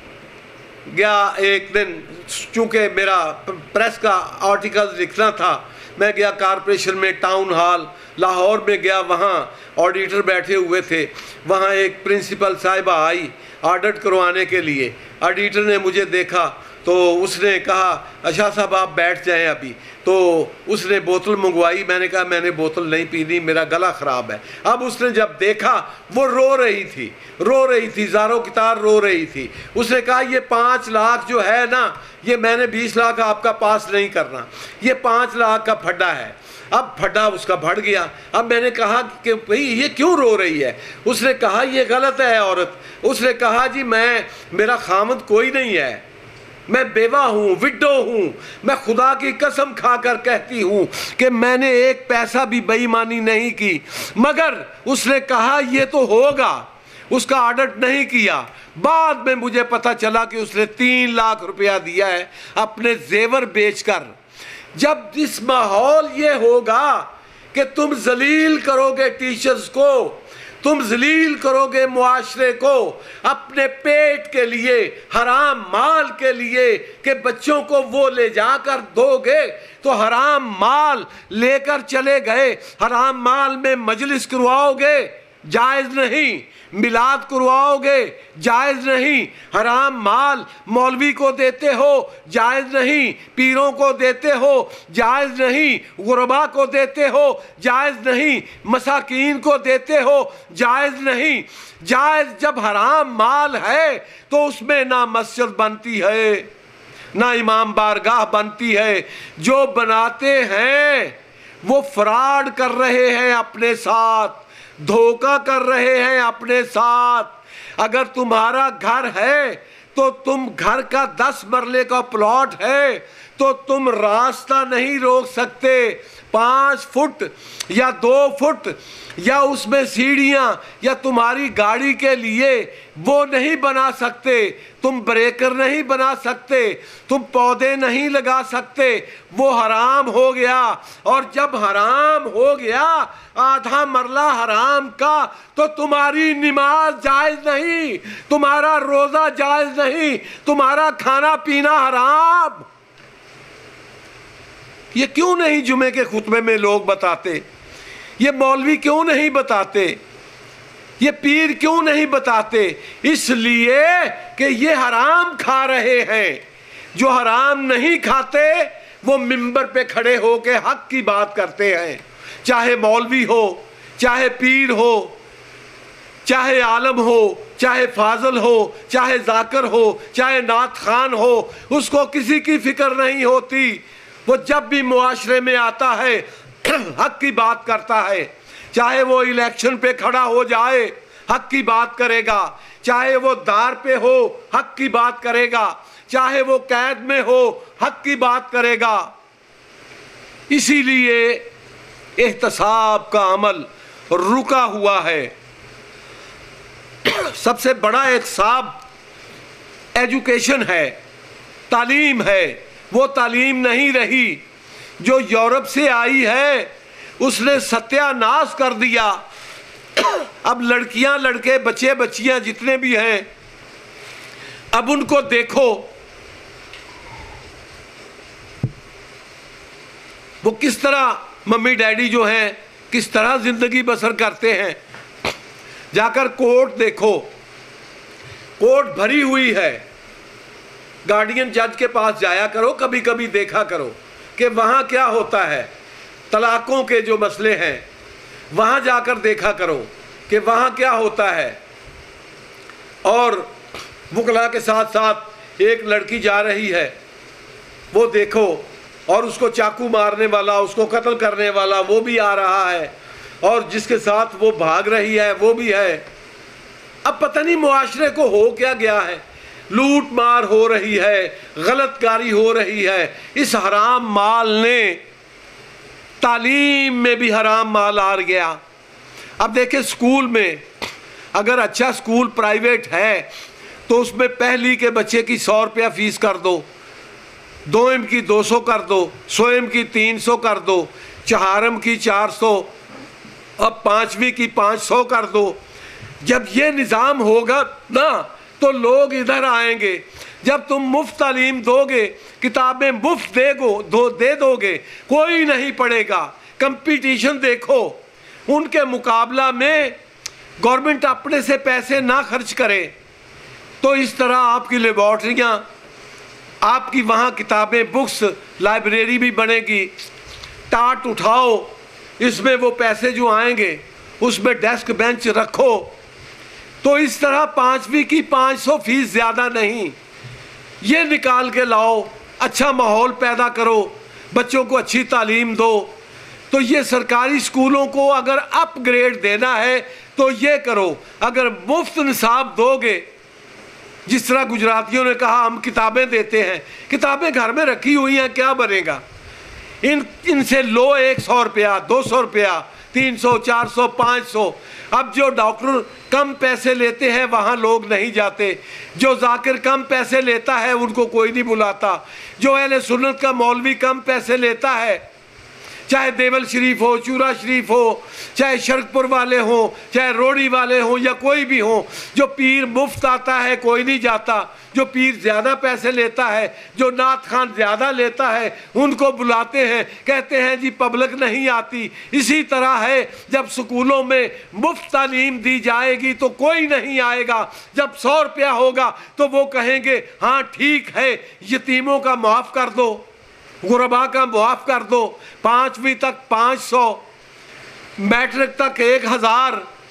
گیا ایک دن، چونکہ میرا پریس کا آرٹیکل لکھنا تھا، میں گیا کارپوریشن میں ٹاؤن ہال لاہور میں گیا، وہاں آڈیٹر بیٹھے ہوئے تھے، وہاں ایک پرنسپل صاحبہ آئی آڈٹ کروانے کے لیے۔ آڈیٹر نے مجھے دیکھا تو اس نے کہا اچھا صاحب آپ بیٹھ جائیں ابھی، تو اس نے بوتل منگوائی، میں نے کہا میں نے بوتل نہیں پینی، میرا گلا خراب ہے۔ اب اس نے جب دیکھا وہ رو رہی تھی رو رہی تھی زاروں کی طرح رو رہی تھی، اس نے کہا یہ پانچ لاکھ جو ہے نا، یہ میں نے بیس لاکھ آپ کا پاس نہیں کرنا، یہ پانچ لاکھ کا پھڈا ہے۔ اب پھڈا اس کا بڑھ گیا۔ اب میں نے کہا کہ بھئی یہ کیوں رو رہی ہے؟ اس نے کہا یہ غلط ہے عورت۔ اس نے کہا جی میں میرا خامد کوئی نہیں ہے، میں بیوہ ہوں، وڈو ہوں، میں خدا کی قسم کھا کر کہتی ہوں کہ میں نے ایک پیسہ بھی بے ایمانی نہیں کی۔ مگر اس نے کہا یہ تو ہوگا، اس کا آڈٹ نہیں کیا۔ بعد میں مجھے پتہ چلا کہ اس نے تین لاکھ روپیہ دیا ہے اپنے زیور بیچ کر۔ جب اس ماحول یہ ہوگا کہ تم ذلیل کرو گے ٹیچرز کو، تم ذلیل کرو گے معاشرے کو اپنے پیٹ کے لیے، حرام مال کے لیے، کہ بچوں کو وہ لے جا کر دو گے تو حرام مال لے کر چلے گئے، حرام مال میں مجلس کرواؤ گے، جائز نہیں، میلاد کرواؤ گے، جائز نہیں، حرام مال مولوی کو دیتے ہو، جائز نہیں، پیروں کو دیتے ہو، جائز نہیں، غربا کو دیتے ہو، جائز نہیں، مساکین کو دیتے ہو، جائز نہیں۔ جائز جب حرام مال ہے تو اس میں نہ مسجد بنتی ہے نہ امام بارگاہ بنتی ہے۔ جو بناتے ہیں وہ فراڈ کر رہے ہیں اپنے ساتھ، دھوکہ کر رہے ہیں اپنے ساتھ۔ اگر تمہارا گھر ہے تو تم گھر کا دس مرلے کا پلاٹ ہے تو تم راستہ نہیں روک سکتے، پانچ فٹ یا دو فٹ یا اس میں سیڑھیاں یا تمہاری گاڑی کے لیے وہ نہیں بنا سکتے، تم بریکر نہیں بنا سکتے، تم پودے نہیں لگا سکتے، وہ حرام ہو گیا۔ اور جب حرام ہو گیا آدھا مرلہ حرام کا تو تمہاری نماز جائز نہیں، تمہارا روزہ جائز نہیں، تمہارا کھانا پینا حرام۔ یہ کیوں نہیں جمعے کے خطبے میں لوگ بتاتے؟ یہ مولوی کیوں نہیں بتاتے؟ یہ پیر کیوں نہیں بتاتے؟ اس لیے کہ یہ حرام کھا رہے ہیں۔ جو حرام نہیں کھاتے وہ منبر پہ کھڑے ہو کے حق کی بات کرتے ہیں، چاہے مولوی ہو، چاہے پیر ہو، چاہے عالم ہو، چاہے فاضل ہو، چاہے ذاکر ہو، چاہے نعت خان ہو، اس کو کسی کی فکر نہیں ہوتی۔ وہ جب بھی معاشرے میں آتا ہے حق کی بات کرتا ہے، چاہے وہ الیکشن پہ کھڑا ہو جائے حق کی بات کرے گا، چاہے وہ دار پہ ہو حق کی بات کرے گا، چاہے وہ قید میں ہو حق کی بات کرے گا۔ اسی لیے احتساب کا عمل رکا ہوا ہے۔ سب سے بڑا احتساب ایجوکیشن ہے، تعلیم ہے۔ وہ تعلیم نہیں رہی جو یورپ سے آئی ہے، اس نے ستیہ ناش کر دیا۔ اب لڑکیاں لڑکے بچے بچیاں جتنے بھی ہیں، اب ان کو دیکھو وہ کس طرح ممی ڈیڈی جو ہیں کس طرح زندگی بسر کرتے ہیں۔ جا کر کورٹ دیکھو، کورٹ بھری ہوئی ہے، گارڈین جج کے پاس جایا کرو، کبھی کبھی دیکھا کرو کہ وہاں کیا ہوتا ہے۔ طلاقوں کے جو مسئلے ہیں وہاں جا کر دیکھا کرو کہ وہاں کیا ہوتا ہے۔ اور وکلا کے ساتھ ساتھ ایک لڑکی جا رہی ہے، وہ دیکھو، اور اس کو چاقو مارنے والا، اس کو قتل کرنے والا وہ بھی آ رہا ہے، اور جس کے ساتھ وہ بھاگ رہی ہے وہ بھی ہے۔ اب پتہ نہیں معاشرے کو ہو کیا گیا ہے، لوٹ مار ہو رہی ہے، غلط کاری ہو رہی ہے۔ اس حرام مال نے تعلیم میں بھی حرام مال آ گیا۔ اب دیکھیں اسکول میں اگر اچھا اسکول پرائیویٹ ہے تو اس میں پہلی کے بچے کی سو روپیہ فیس کر دو، دوئم کی دو سو کر دو، سوئم کی تین سو کر دو، چہارم کی چار سو، اب پانچویں کی پانچ سو کر دو۔ جب یہ نظام ہوگا نا تو لوگ ادھر آئیں گے۔ جب تم مفت تعلیم دو گے، کتابیں مفت دے گو دو دے دو گے، کوئی نہیں پڑھے گا۔ کمپٹیشن دیکھو، ان کے مقابلہ میں گورنمنٹ اپنے سے پیسے نہ خرچ کرے تو اس طرح آپ کی لیبارٹریاں، آپ کی وہاں کتابیں، بکس، لائبریری بھی بنے گی۔ ٹاٹ اٹھاؤ، اس میں وہ پیسے جو آئیں گے اس میں ڈیسک بینچ رکھو، تو اس طرح پانچویں کی پانچ سو فیس زیادہ نہیں، یہ نکال کے لاؤ، اچھا ماحول پیدا کرو، بچوں کو اچھی تعلیم دو۔ تو یہ سرکاری اسکولوں کو اگر اپ گریڈ دینا ہے تو یہ کرو۔ اگر مفت نصاب دو گے، جس طرح گجراتیوں نے کہا ہم کتابیں دیتے ہیں، کتابیں گھر میں رکھی ہوئی ہیں، کیا بنے گا؟ ان ان سے لو ایک سو روپیہ، دو سو روپیہ، تین سو، چار سو، پانچ سو۔ اب جو ڈاکٹر کم پیسے لیتے ہیں وہاں لوگ نہیں جاتے، جو ذاکر کم پیسے لیتا ہے ان کو کوئی نہیں بلاتا، جو اہل سنت کا مولوی کم پیسے لیتا ہے، چاہے دیول شریف ہو، چورا شریف ہو، چاہے شرک پور والے ہوں، چاہے روڑی والے ہوں یا کوئی بھی ہوں، جو پیر مفت آتا ہے کوئی نہیں جاتا، جو پیر زیادہ پیسے لیتا ہے، جو نعت خان زیادہ لیتا ہے ان کو بلاتے ہیں، کہتے ہیں جی پبلک نہیں آتی۔ اسی طرح ہے، جب سکولوں میں مفت تعلیم دی جائے گی تو کوئی نہیں آئے گا، جب سو روپیہ ہوگا تو وہ کہیں گے ہاں ٹھیک ہے، یتیموں کا معاف کر دو، غربا کا معاف کر دو، پانچویں تک پانچ سو، میٹرک تک ایک ہزار،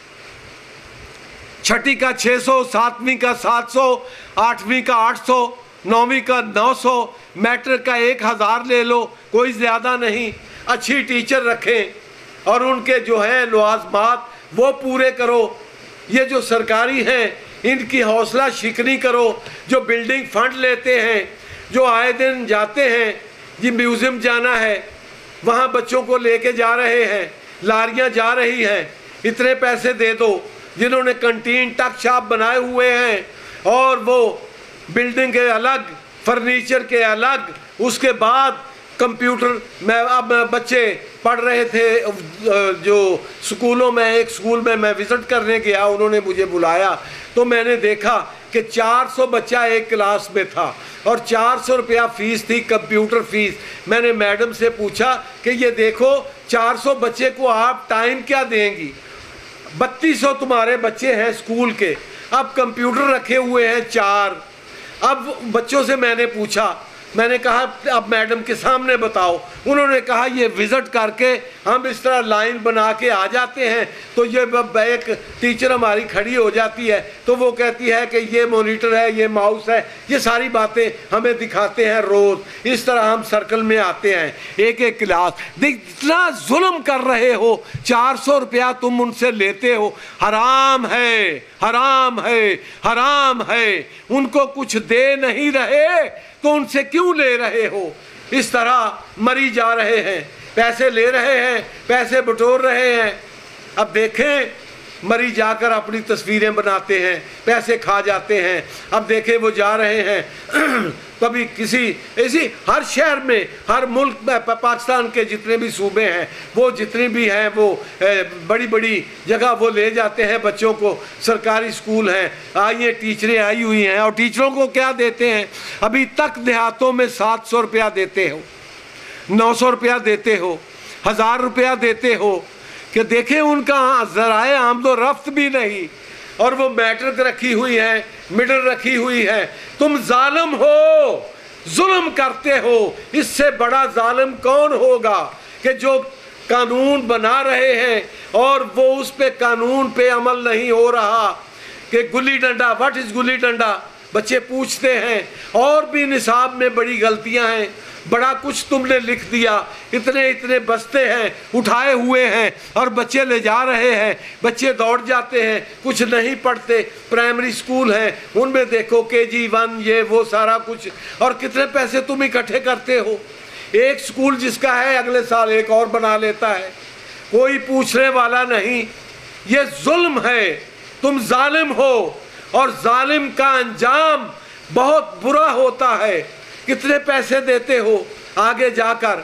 چھٹی کا چھ سو، ساتویں کا سات سو، آٹھویں کا آٹھ سو، نویں کا نو سو، میٹرک کا ایک ہزار لے لو، کوئی زیادہ نہیں۔ اچھی ٹیچر رکھیں اور ان کے جو ہیں لوازمات وہ پورے کرو۔ یہ جو سرکاری ہیں ان کی حوصلہ شکنی کرو، جو بلڈنگ فنڈ لیتے ہیں، جو آئے دن جاتے ہیں، جی میوزیم جانا ہے وہاں بچوں کو لے کے جا رہے ہیں، لاریاں جا رہی ہیں، اتنے پیسے دے دو، جنہوں نے کنٹین ٹک شاپ بنائے ہوئے ہیں اور وہ بلڈنگ کے الگ، فرنیچر کے الگ، اس کے بعد کمپیوٹر میں اب بچے پڑھ رہے تھے جو سکولوں میں، ایک سکول میں میں وزٹ کرنے گیا، انہوں نے مجھے بلایا تو میں نے دیکھا کہ چار سو بچہ ایک کلاس میں تھا اور چار سو روپیہ فیس تھی، کمپیوٹر فیس۔ میں نے میڈم سے پوچھا کہ یہ دیکھو چار سو بچے کو آپ ٹائم کیا دیں گی؟ بتیس سو تمہارے بچے ہیں اسکول کے، اب کمپیوٹر رکھے ہوئے ہیں چار۔ اب بچوں سے میں نے پوچھا، میں نے کہا اب میڈم کے سامنے بتاؤ، انہوں نے کہا یہ وزٹ کر کے ہم اس طرح لائن بنا کے آ جاتے ہیں تو یہ ایک ٹیچر ہماری کھڑی ہو جاتی ہے تو وہ کہتی ہے کہ یہ مانیٹر ہے، یہ ماؤس ہے، یہ ساری باتیں ہمیں دکھاتے ہیں روز، اس طرح ہم سرکل میں آتے ہیں ایک ایک کلاس۔ دیکھ اتنا ظلم کر رہے ہو، چار سو روپیہ تم ان سے لیتے ہو، حرام ہے، حرام ہے، حرام ہے۔ ان کو کچھ دے نہیں رہے تو ان سے کیوں لے رہے ہو؟ اس طرح مری جا رہے ہیں، پیسے لے رہے ہیں، پیسے بٹور رہے ہیں۔ اب دیکھیں مری جا کر اپنی تصویریں بناتے ہیں، پیسے کھا جاتے ہیں۔ اب دیکھیں وہ جا رہے ہیں کبھی کسی اسی ہر شہر میں، ہر ملک میں، پاکستان کے جتنے بھی صوبے ہیں وہ جتنی بھی ہیں وہ بڑی بڑی جگہ وہ لے جاتے ہیں بچوں کو، سرکاری اسکول ہیں، آئیے ٹیچریں آئی ہوئی ہیں اور ٹیچروں کو کیا دیتے ہیں؟ ابھی تک دیہاتوں میں سات سو روپیہ دیتے ہو، نو سو روپیہ دیتے ہو، ہزار روپیہ دیتے ہو، کہ دیکھیں ان کا ذرائع آمد و رفت بھی نہیں، اور وہ میٹرک رکھی ہوئی ہے، مڈل رکھی ہوئی ہے۔ تم ظالم ہو، ظلم کرتے ہو۔ اس سے بڑا ظالم کون ہوگا کہ جو قانون بنا رہے ہیں اور وہ اس پہ قانون پہ عمل نہیں ہو رہا؟ کہ گلی ڈنڈا، واٹ از گلی ڈنڈا؟ بچے پوچھتے ہیں، اور بھی نصاب میں بڑی غلطیاں ہیں، بڑا کچھ تم نے لکھ دیا، اتنے اتنے بستے ہیں اٹھائے ہوئے ہیں اور بچے لے جا رہے ہیں، بچے دوڑ جاتے ہیں، کچھ نہیں پڑھتے۔ پرائمری سکول ہیں ان میں دیکھو کے جی ون، یہ وہ سارا کچھ، اور کتنے پیسے تم اکٹھے کرتے ہو۔ ایک سکول جس کا ہے اگلے سال ایک اور بنا لیتا ہے، کوئی پوچھنے والا نہیں۔ یہ ظلم ہے، تم ظالم ہو، اور ظالم کا انجام بہت برا ہوتا ہے۔ کتنے پیسے دیتے ہو آگے جا کر؟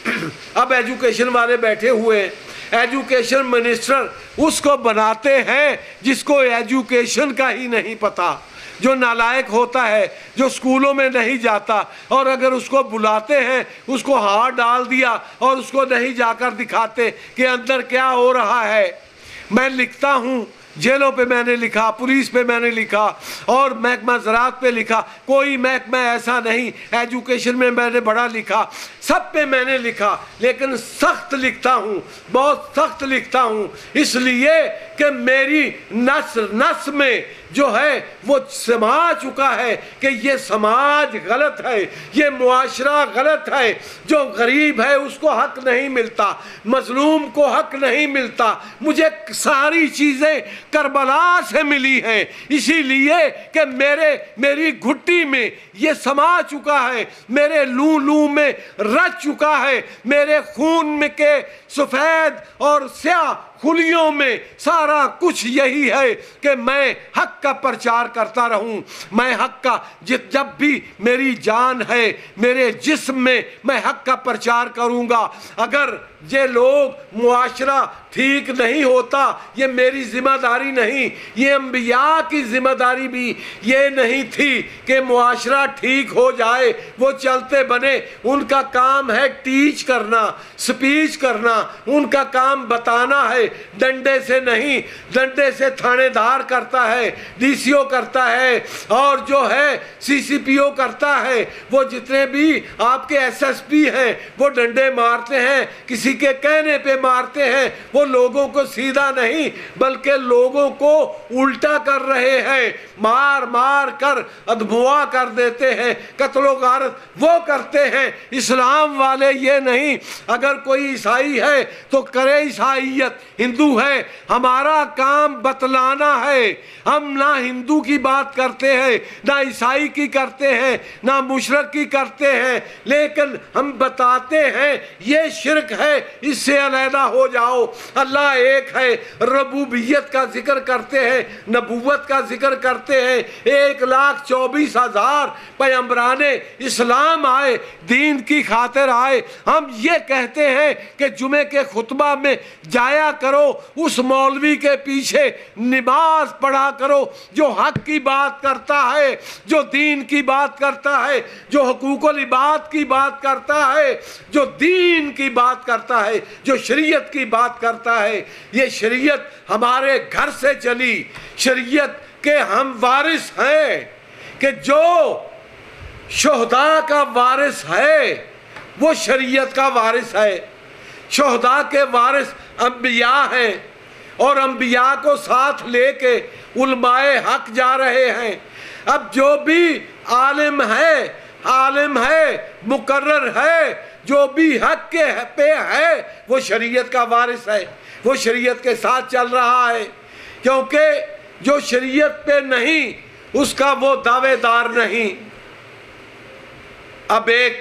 اب ایجوکیشن والے بیٹھے ہوئے ہیں، ایجوکیشن منسٹر اس کو بناتے ہیں جس کو ایجوکیشن کا ہی نہیں پتا، جو نالائق ہوتا ہے، جو اسکولوں میں نہیں جاتا، اور اگر اس کو بلاتے ہیں اس کو ہاتھ ڈال دیا اور اس کو نہیں جا کر دکھاتے کہ اندر کیا ہو رہا ہے۔ میں لکھتا ہوں، جیلوں پہ میں نے لکھا، پولیس پہ میں نے لکھا، اور محکمہ زراعت پہ لکھا، کوئی محکمہ ایسا نہیں، ایجوکیشن میں میں نے بڑا لکھا، سب پہ میں نے لکھا، لیکن سخت لکھتا ہوں، بہت سخت لکھتا ہوں، اس لیے کہ میری نس نس میں جو ہے وہ سما چکا ہے کہ یہ سماج غلط ہے، یہ معاشرہ غلط ہے، جو غریب ہے اس کو حق نہیں ملتا، مظلوم کو حق نہیں ملتا۔ مجھے ساری چیزیں کربلا سے ملی ہیں، اسی لیے کہ میرے میری گھٹی میں یہ سما چکا ہے، میرے لوں لوں میں رچ چکا ہے، میرے خون میں کے سفید اور سیاہ خلیوں میں سارا کچھ یہی ہے کہ میں حق کا پرچار کرتا رہوں۔ میں حق کا، جب بھی میری جان ہے میرے جسم میں، میں حق کا پرچار کروں گا۔ اگر یہ لوگ معاشرہ ٹھیک نہیں ہوتا، یہ میری ذمہ داری نہیں، یہ انبیاء کی ذمہ داری بھی یہ نہیں تھی کہ معاشرہ ٹھیک ہو جائے، وہ چلتے بنے۔ ان کا کام ہے ٹیچ کرنا، سپیچ کرنا، ان کا کام بتانا ہے، ڈنڈے سے نہیں۔ ڈنڈے سے تھانے دار کرتا ہے، ڈی سی او کرتا ہے، اور جو ہے سی سی پی او کرتا ہے، وہ جتنے بھی آپ کے ایس ایس پی ہیں وہ ڈنڈے مارتے ہیں، کسی کے کہنے پہ مارتے ہیں، وہ وہ لوگوں کو سیدھا نہیں بلکہ لوگوں کو الٹا کر رہے ہیں، مار مار کر ادھموا کر دیتے ہیں، قتل و غارت وہ کرتے ہیں۔ اسلام والے یہ نہیں، اگر کوئی عیسائی ہے تو کرے عیسائیت، ہندو ہے ہمارا کام بتلانا ہے۔ ہم نہ ہندو کی بات کرتے ہیں، نہ عیسائی کی کرتے ہیں، نہ مشرک کی کرتے ہیں، لیکن ہم بتاتے ہیں یہ شرک ہے، اس سے علیحدہ ہو جاؤ۔ اللہ ایک ہے، ربوبیت کا ذکر کرتے ہیں، نبوت کا ذکر کرتے ہیں۔ ایک لاکھ چوبیس ہزار پیغمبران اسلام آئے، دین کی خاطر آئے۔ ہم یہ کہتے ہیں کہ جمعے کے خطبہ میں جایا کرو، اس مولوی کے پیچھے نماز پڑھا کرو جو حق کی بات کرتا ہے، جو دین کی بات کرتا ہے، جو حقوق العباد کی بات کرتا ہے، جو دین کی بات کرتا ہے، جو شریعت کی بات کرتا ہے۔ یہ شریعت ہمارے گھر سے چلی، شریعت کے ہم وارث ہیں کہ جو شہداء کا وارث ہے وہ شریعت کا وارث ہے۔ شہداء کے وارث انبیاء ہیں اور انبیاء کو ساتھ لے کے علماء حق جا رہے ہیں۔ اب جو بھی عالم ہے عالم ہے مقرر ہے، جو بھی حق کے پہ ہے وہ شریعت کا وارث ہے، وہ شریعت کے ساتھ چل رہا ہے، کیونکہ جو شریعت پہ نہیں اس کا وہ دعوے دار نہیں۔ اب ایک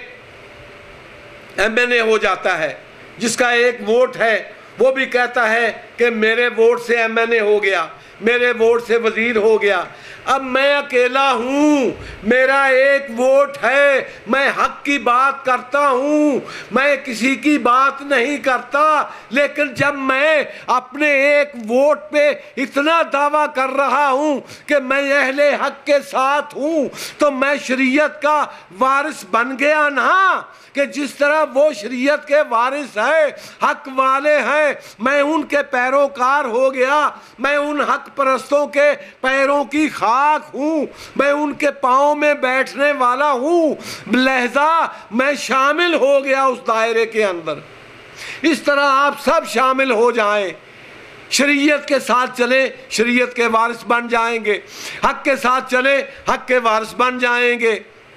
ایم این اے ہو جاتا ہے جس کا ایک ووٹ ہے، وہ بھی کہتا ہے کہ میرے ووٹ سے ایم این اے ہو گیا، میرے ووٹ سے وزیر ہو گیا۔ اب میں اکیلا ہوں، میرا ایک ووٹ ہے، میں حق کی بات کرتا ہوں، میں کسی کی بات نہیں کرتا۔ لیکن جب میں اپنے ایک ووٹ پہ اتنا دعویٰ کر رہا ہوں کہ میں اہل حق کے ساتھ ہوں تو میں شریعت کا وارث بن گیا نا، کہ جس طرح وہ شریعت کے وارث ہیں، حق والے ہیں، میں ان کے پیروکار ہو گیا، میں ان حق پرستوں کے پیروں کی خاک ہوں، میں ان کے پاؤں میں بیٹھنے والا ہوں، لہذا میں شامل ہو گیا اس دائرے کے اندر۔ اس طرح آپ سب شامل ہو جائیں، شریعت کے ساتھ چلیں، شریعت کے وارث بن جائیں گے، حق کے ساتھ چلیں، حق کے وارث بن جائیں گے۔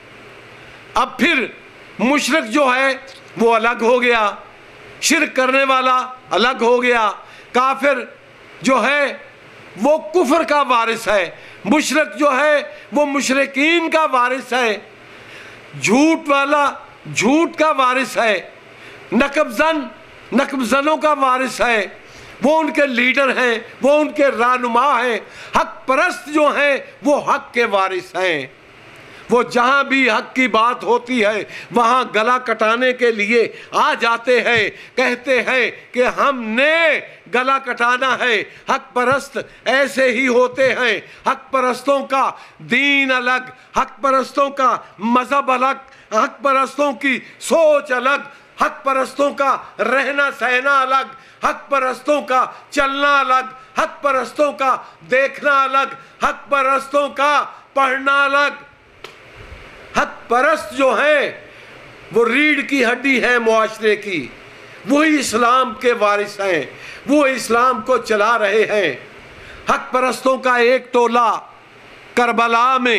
اب پھر مشرک جو ہے وہ الگ ہو گیا، شرک کرنے والا الگ ہو گیا، کافر جو ہے وہ کفر کا وارث ہے، مشرک جو ہے وہ مشرکین کا وارث ہے، جھوٹ والا جھوٹ کا وارث ہے، نقب زن نقب زنوں کا وارث ہے، وہ ان کے لیڈر ہیں، وہ ان کے رہنما ہیں۔ حق پرست جو ہیں وہ حق کے وارث ہیں، وہ جہاں بھی حق کی بات ہوتی ہے وہاں گلا کٹانے کے لیے آ جاتے ہیں، کہتے ہیں کہ ہم نے گلا کٹانا ہے۔ حق پرست ایسے ہی ہوتے ہیں، حق پرستوں کا دین الگ، حق پرستوں کا مذہب الگ، حق پرستوں کی سوچ الگ، حق پرستوں کا رہنا سہنا الگ، حق پرستوں کا چلنا الگ، حق پرستوں کا دیکھنا الگ، حق پرستوں کا پڑھنا الگ۔ حق پرست جو ہیں وہ ریڑھ کی ہڈی ہے معاشرے کی، وہی اسلام کے وارث ہیں، وہ اسلام کو چلا رہے ہیں۔ حق پرستوں کا ایک ٹولہ کربلا میں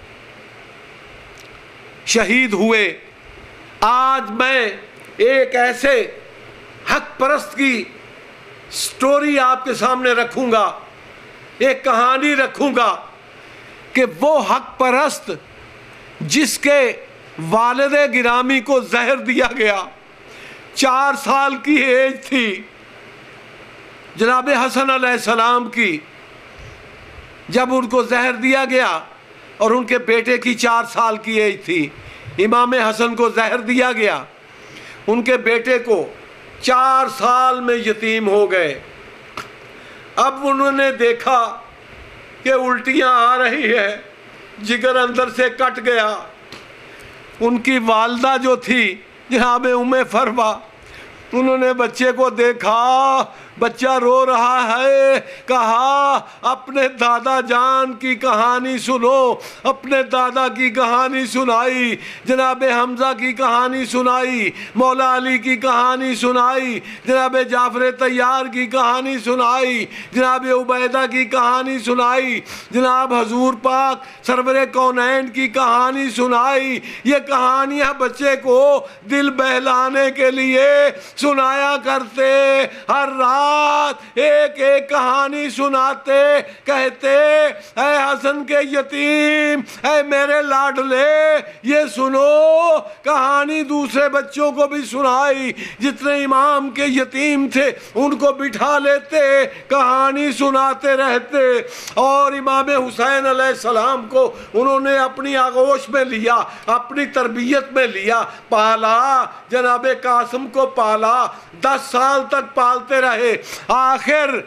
شہید ہوئے۔ آج میں ایک ایسے حق پرست کی سٹوری آپ کے سامنے رکھوں گا، ایک کہانی رکھوں گا کہ وہ حق پرست جس کے والد گرامی کو زہر دیا گیا، چار سال کی ایج تھی جناب حسن علیہ السلام کی، جب ان کو زہر دیا گیا اور ان کے بیٹے کی چار سال کی ایج تھی، امام حسن کو زہر دیا گیا، ان کے بیٹے کو چار سال میں یتیم ہو گئے۔ اب انہوں نے دیکھا کہ الٹیاں آ رہی ہے، جگر اندر سے کٹ گیا۔ ان کی والدہ جو تھی جناب ام فروا، انہوں نے بچے کو دیکھا بچہ رو رہا ہے، کہا اپنے دادا جان کی کہانی سنو، اپنے دادا کی کہانی سنائی، جناب حمزہ کی کہانی سنائی، مولا علی کی کہانی سنائی، جناب جعفر طیار کی کہانی سنائی، جناب عبیدہ کی کہانی سنائی، جناب حضور پاک سرور کونین کی کہانی سنائی۔ یہ کہانیاں بچے کو دل بہلانے کے لیے سنایا کرتے، ہر رات ایک ایک کہانی سناتے، کہتے اے حسن کے یتیم، اے میرے لاڈلے یہ سنو۔ کہانی دوسرے بچوں کو بھی سنائی، جتنے امام کے یتیم تھے ان کو بٹھا لیتے، کہانی سناتے رہتے۔ اور امام حسین علیہ السلام کو انہوں نے اپنی آغوش میں لیا، اپنی تربیت میں لیا، پالا، جناب قاسم کو پالا، دس سال تک پالتے رہے۔ آخر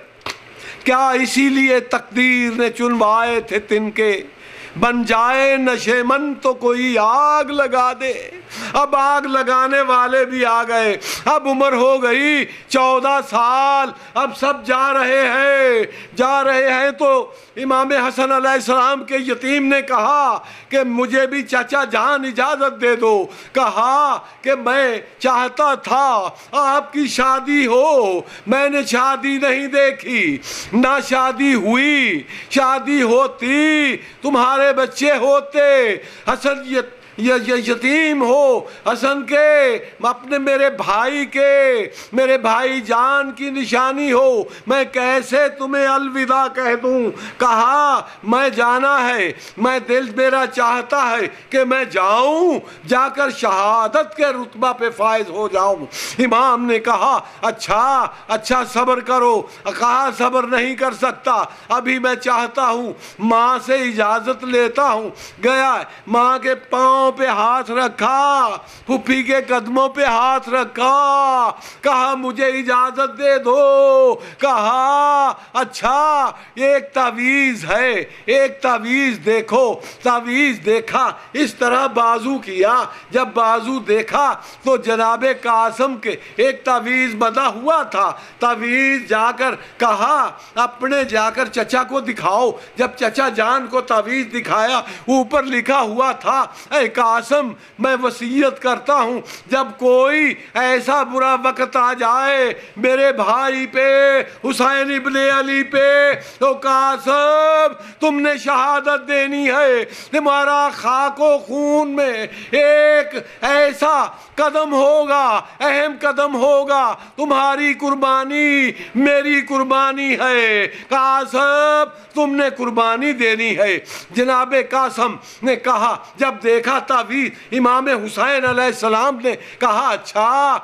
کیا اسی لیے تقدیر نے چنوائے تھے تنکے، بن جائے نشے من تو کوئی آگ لگا دے۔ اب آگ لگانے والے بھی آ گئے، اب عمر ہو گئی چودہ سال، اب سب جا رہے ہیں جا رہے ہیں تو امام حسن علیہ السلام کے یتیم نے کہا کہ مجھے بھی چچا جان اجازت دے دو۔ کہا کہ میں چاہتا تھا آپ کی شادی ہو، میں نے شادی نہیں دیکھی، نہ شادی ہوئی، شادی ہوتی تمہارے بچے ہوتے۔ حسن یہ یتیم ہو، حسن کے اپنے میرے بھائی کے میرے بھائی جان کی نشانی ہو، میں کیسے تمہیں الوداع کہہ دوں۔ کہا میں جانا ہے، میں دل میرا چاہتا ہے کہ میں جاؤں، جا کر شہادت کے رتبہ پہ فائز ہو جاؤں۔ امام نے کہا اچھا اچھا صبر کرو۔ کہا صبر نہیں کر سکتا، ابھی میں چاہتا ہوں ماں سے اجازت لیتا ہوں۔ گیا، ماں کے پاؤں پہ ہاتھ رکھا، پھپھی کے قدموں پہ ہاتھ رکھا، کہا مجھے اجازت دے دو۔ کہا اچھا ایک تعویذ ہے، ایک تعویذ دیکھو۔ تعویذ دیکھا، اس طرح بازو کیا، جب بازو دیکھا تو جناب قاسم کے ایک تعویذ بندھا ہوا تھا۔ تعویذ جا کر کہا اپنے جا کر چچا کو دکھاؤ۔ جب چچا جان کو تعویذ دکھایا، اوپر لکھا ہوا تھا اے قاسم میں وصیت کرتا ہوں جب کوئی ایسا برا وقت آ جائے میرے بھائی پہ، حسین ابن علی پہ، تو قاسم تم نے شہادت دینی ہے۔ تمہارا خاک و خون میں ایک ایسا قدم ہوگا، اہم قدم ہوگا، تمہاری قربانی میری قربانی ہے۔ قاسم تم نے قربانی دینی ہے۔ جناب قاسم نے کہا، جب دیکھا تعویذ، امام حسین علیہ السلام نے کہا اچھا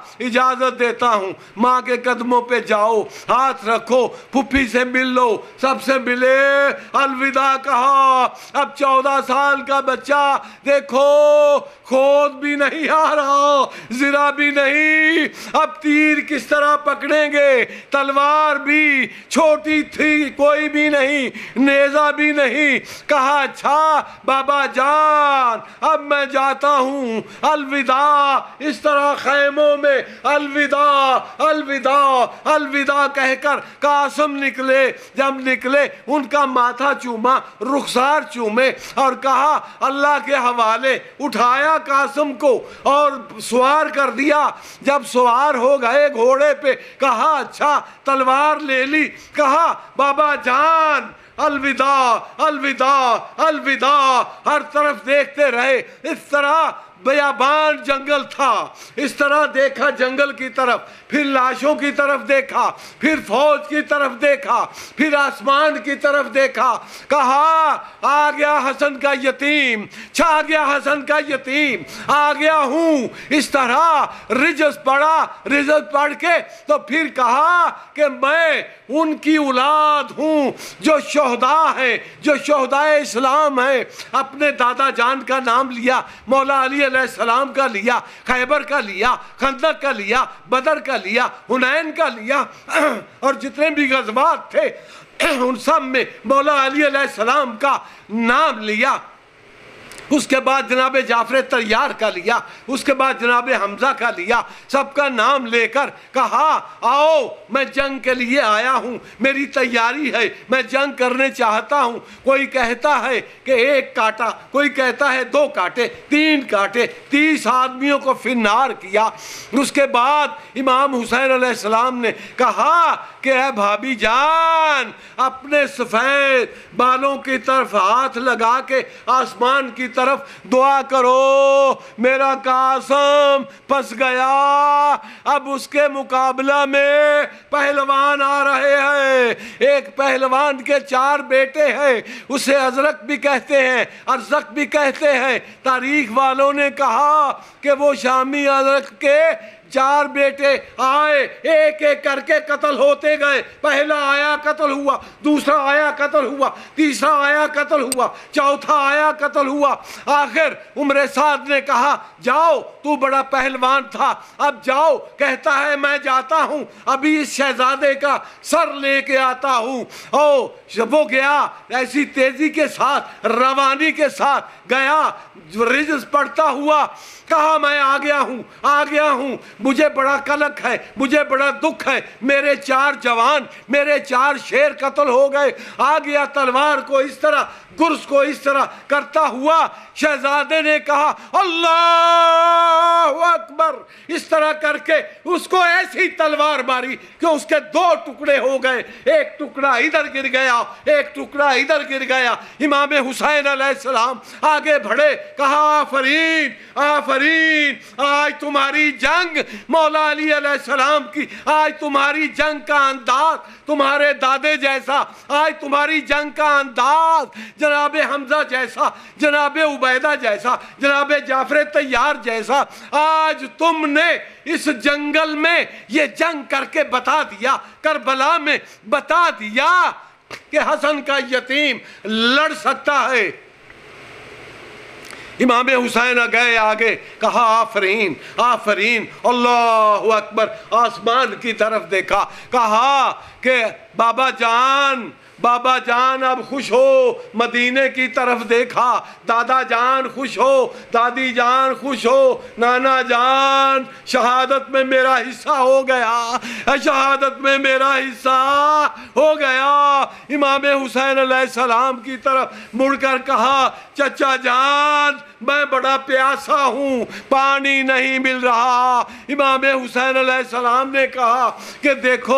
اجازت دیتا ہوں، ماں کے قدموں پہ جاؤ، ہاتھ رکھو، پھپھی سے مل لو۔ سب سے ملے، الوداع کہا۔ اب چودہ سال کا بچہ دیکھو، خود بھی نہیں آ رہا، ذرا بھی نہیں، اب تیر کس طرح پکڑیں گے، تلوار بھی چھوٹی تھی، کوئی بھی نہیں، نیزہ بھی نہیں۔ کہا اچھا بابا جان اب میں جاتا ہوں، الوداع۔ اس طرح خیموں میں الوداع الوداع الوداع کہہ کر قاسم نکلے۔ جب نکلے ان کا ماتھا چوما، رخسار چومے اور کہا اللہ کے حوالے۔ اٹھایا قاسم کو اور سوار کر دیا۔ جب سوار ہو گئے گھوڑے پہ، کہا اچھا تلوار لے لی۔ کہا بابا جان الوداع الوداع الوداع۔ ہر طرف دیکھتے رہے، اس طرح بیابان جنگل تھا، اس طرح دیکھا جنگل کی طرف، پھر لاشوں کی طرف دیکھا، پھر فوج کی طرف دیکھا، پھر آسمان کی طرف دیکھا۔ کہا آ گیا حسن کا یتیم، چھا گیا حسن کا یتیم، آ گیا ہوں۔ اس طرح رجز پڑا، رجز پڑھ کے تو پھر کہا کہ میں ان کی اولاد ہوں جو شہداء ہیں، جو شہداء اسلام ہیں۔ اپنے دادا جان کا نام لیا، مولا علی علیہ السلام کا لیا، خیبر کا لیا، خندق کا لیا، بدر کا لیا، حنین کا لیا، اور جتنے بھی غزوات تھے ان سب میں مولا علی علیہ السلام کا نام لیا۔ اس کے بعد جناب جعفر طیار کا لیا، اس کے بعد جناب حمزہ کا لیا، سب کا نام لے کر کہا آؤ میں جنگ کے لیے آیا ہوں، میری تیاری ہے، میں جنگ کرنے چاہتا ہوں۔ کوئی کہتا ہے کہ ایک کاٹا، کوئی کہتا ہے دو کاٹے، تین کاٹے، تیس آدمیوں کو فنار کیا۔ اس کے بعد امام حسین علیہ السلام نے کہا کہ اے بھابی جان، اپنے سفید بالوں کی طرف ہاتھ لگا کے آسمان کی طرف دعا کرو، میرا قاسم پھنس گیا، اب اس کے مقابلہ میں پہلوان آ رہے ہیں۔ ایک پہلوان کے چار بیٹے ہیں، اسے ازرق بھی کہتے ہیں، ارزق بھی کہتے ہیں۔ تاریخ والوں نے کہا کہ وہ شامی ازرق کے چار بیٹے آئے، ایک ایک کر کے قتل ہوتے گئے۔ پہلا آیا قتل ہوا، دوسرا آیا قتل ہوا، تیسرا آیا قتل ہوا، چوتھا آیا قتل ہوا۔ آخر عمر سعد نے کہا جاؤ، تو بڑا پہلوان تھا، اب جاؤ۔ کہتا ہے میں جاتا ہوں، ابھی اس شہزادے کا سر لے کے آتا ہوں۔ او جب وہ گیا ایسی تیزی کے ساتھ، روانی کے ساتھ گیا، رجز پڑتا ہوا، کہا میں آ گیا ہوں، آ گیا ہوں، مجھے بڑا قلق ہے، مجھے بڑا دکھ ہے، میرے چار جوان، میرے چار شیر قتل ہو گئے۔ آ گیا تلوار کو اس طرح، گرز کو اس طرح کرتا ہوا۔ شہزادے نے کہا اللہ اکبر، اس طرح کر کے اس کو ایسی تلوار ماری کہ اس کے دو ٹکڑے ہو گئے، ایک ٹکڑا ادھر گر گیا، ایک ٹکڑا ادھر گر گیا۔ امام حسین علیہ السلام آگے بڑھے، کہا آفرین آفرین، آج تمہاری جنگ مولا علی علیہ السلام کی، آج تمہاری جنگ کا انداز تمہارے دادے جیسا، آج تمہاری جنگ کا انداز جناب حمزہ جیسا، جناب عبیدہ جیسا، جناب جعفر طیار جیسا۔ آج تم نے اس جنگل میں یہ جنگ کر کے بتا دیا، کربلا میں بتا دیا کہ حسن کا یتیم لڑ سکتا ہے۔ امام حسین گئے آگے، کہا آفرین آفرین، اللہ اکبر، آسمان کی طرف دیکھا، کہا کہ بابا جان بابا جان اب خوش ہو، مدینے کی طرف دیکھا، دادا جان خوش ہو، دادی جان خوش ہو، نانا جان شہادت میں میرا حصہ ہو گیا، شہادت میں میرا حصہ ہو گیا۔ امام حسین علیہ السلام کی طرف مڑ کر کہا چچا جان میں بڑا پیاسا ہوں، پانی نہیں مل رہا۔ امام حسین علیہ السلام نے کہا کہ دیکھو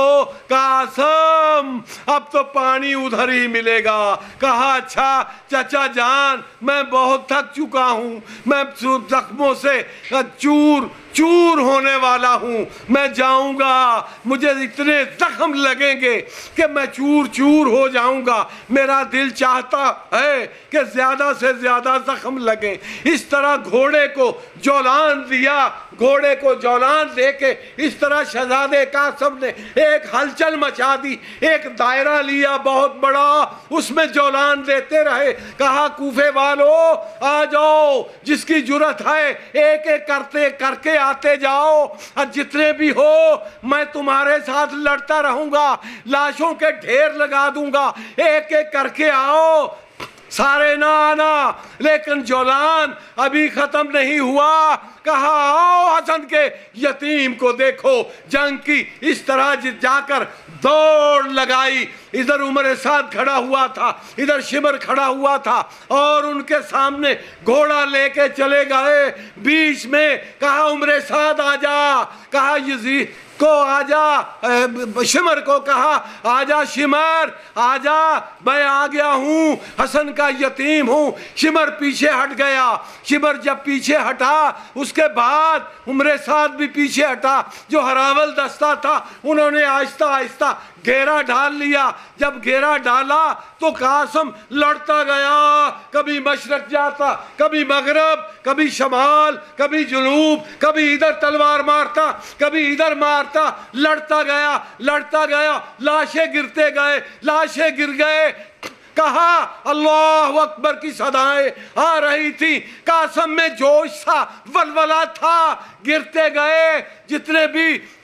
قاسم، اب تو پانی ادھر ہی ملے گا۔ کہا اچھا چچا جان، میں بہت تھک چکا ہوں، میں زخموں سے چور چور ہونے والا ہوں، میں جاؤں گا، مجھے اتنے زخم لگیں گے کہ میں چور چور ہو جاؤں گا۔ میرا دل چاہتا ہے کہ زیادہ سے زیادہ زخم لگیں۔ اس طرح گھوڑے کو جولان دیا، گھوڑے کو جولان دے کے اس طرح شہزادے قاسم نے ایک ہلچل مچا دی، ایک دائرہ لیا بہت بڑا، اس میں جولان دیتے رہے۔ کہا کوفے والو آ جاؤ، جس کی جرت ہے ایک ایک کرتے کر کے آتے جاؤ، اور جتنے بھی ہو میں تمہارے ساتھ لڑتا رہوں گا، لاشوں کے ڈھیر لگا دوں گا، ایک ایک کر کے آؤ، سارے نہ آنا۔ لیکن جولان ابھی ختم نہیں ہوا۔ کہا آؤ حسن کے یتیم کو دیکھو۔ جنگ کی اس طرح جا کر دوڑ لگائی۔ ادھر عمر سعد کھڑا ہوا تھا، ادھر شمر کھڑا ہوا تھا، اور ان کے سامنے گھوڑا لے کے چلے گئے۔ بیچ میں کہا عمر سعد آ جا، کہا یزید کو آجا، شمر کو کہا آجا شمر آجا، میں آ گیا ہوں، حسن کا یتیم ہوں۔ شمر پیچھے ہٹ گیا۔ شمر جب پیچھے ہٹا اس کے بعد عمر سعد بھی پیچھے ہٹا۔ جو ہراول دستہ تھا انہوں نے آہستہ آہستہ گھیرا ڈال لیا۔ جب گھیرا ڈالا تو قاسم لڑتا گیا، کبھی مشرق جاتا، کبھی مغرب، کبھی شمال، کبھی جنوب، کبھی ادھر تلوار مارتا، کبھی ادھر مارتا، لڑتا گیا لڑتا گیا، لاشیں گرتے گئے، لاشیں گر گئے۔ کہا اللہ اکبر کی صدائیں آ رہی تھی، قاسم میں جوش تھا، ولولہ تھا، گرتے گئے، جتنے بھی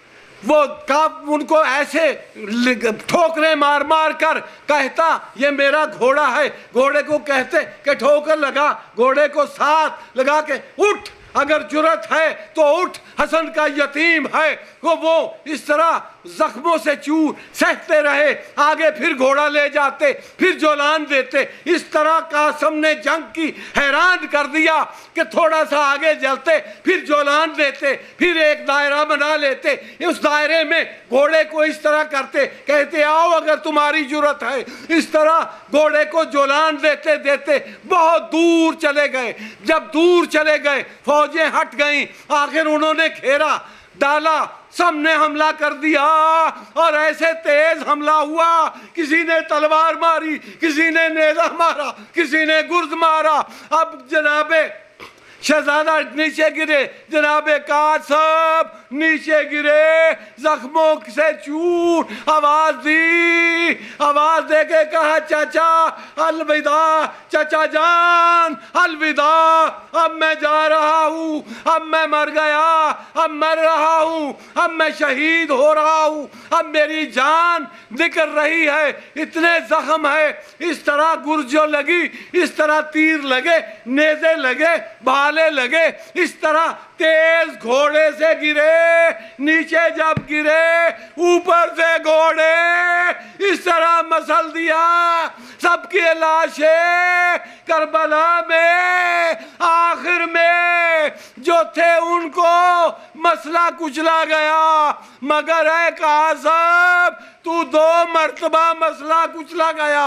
وہ ان کو ایسے ٹھوکریں مار مار کر کہتا یہ میرا گھوڑا ہے. گھوڑے کو کہتے کہ ٹھوکر لگا, گھوڑے کو ساتھ لگا کے اٹھ, اگر جرت ہے تو اٹھ, حسن کا یتیم ہے. وہ وہ اس طرح زخموں سے چور سہتے رہے, آگے پھر گھوڑا لے جاتے, پھر جولان دیتے. اس طرح قاسم نے جنگ کی حیران کر دیا کہ تھوڑا سا آگے جلتے, پھر جولان دیتے, پھر ایک دائرہ بنا لیتے. اس دائرے میں گھوڑے کو اس طرح کرتے, کہتے آؤ اگر تمہاری جرت ہے. اس طرح گھوڑے کو جولان دیتے دیتے بہت دور چلے گئے. جب دور چلے گئے فوجیں ہٹ گئیں, آخر انہوں نے گھیرا ڈالا, سب نے حملہ کر دیا اور ایسے تیز حملہ ہوا. کسی نے تلوار ماری, کسی نے نیزہ مارا, کسی نے گرز مارا. اب جناب شہزادہ نیچے گرے, جناب قاسم نیچے گرے, زخموں سے چور. آواز دی, آواز دے کے کہا چاچا الوداع, چاچا جان الوداع, اب میں جا رہا ہوں, اب میں مر گیا, اب مر رہا ہوں, اب میں شہید ہو رہا ہوں, اب میری جان نکل رہی ہے, اتنے زخم ہے. اس طرح گرجو لگی, اس طرح تیر لگے, نیزے لگے, بھالے لگے, اس طرح تیز گھوڑے سے گرے. نیچے جب گرے اوپر سے گھوڑے اس طرح مسل دیا. سب کی لاشیں کربلا میں آخر میں جو تھے ان کو مسئلہ کچلا گیا, مگر اے قاسم تو دو مرتبہ مسئلہ کچلا گیا.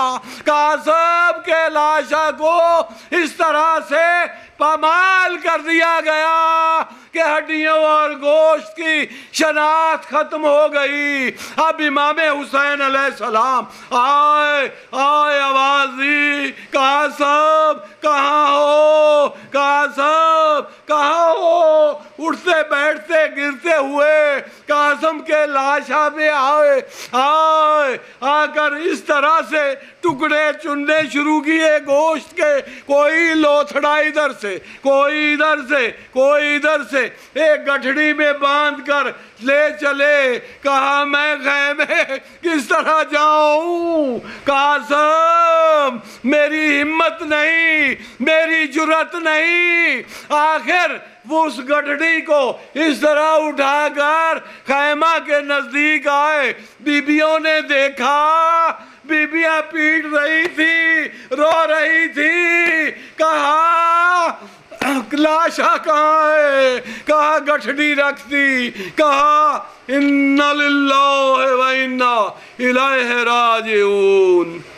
قاسم کے لاشا کو اس طرح سے پامال کر دیا گیا کہ ہڈیوں اور گوشت کی شناخت ختم ہو گئی. اب امام حسین علیہ السلام آئے آئے, آواز دی قاسم کہاں ہو, قاسم کہاں ہو. اٹھتے بیٹھتے گرتے ہوئے قاسم کے لاشا میں آئے آئے آ کر اس طرح سے ٹکڑے چننے شروع کیے گوشت کے. کوئی لوتھڑا ادھر سے, کوئی ادھر سے, کوئی ادھر سے, ایک گٹھڑی میں باندھ کر لے چلے. کہا میں خیمے کس طرح جاؤں, قاسم میری ہمت نہیں, میری جرت نہیں. آخر وہ اس گٹھڑی کو اس طرح اٹھا کر خیمہ کے نزدیک آئے. بیبیوں نے دیکھا, بیبیاں پیٹ رہی تھی, رو رہی تھی. کہا لاشا کہاں ہے, کہا گٹھڑی رکھ دی. کہا اِنَّا لِلَّهِ وَإِنَّا إِلَيْهِ رَاجِعُونَ.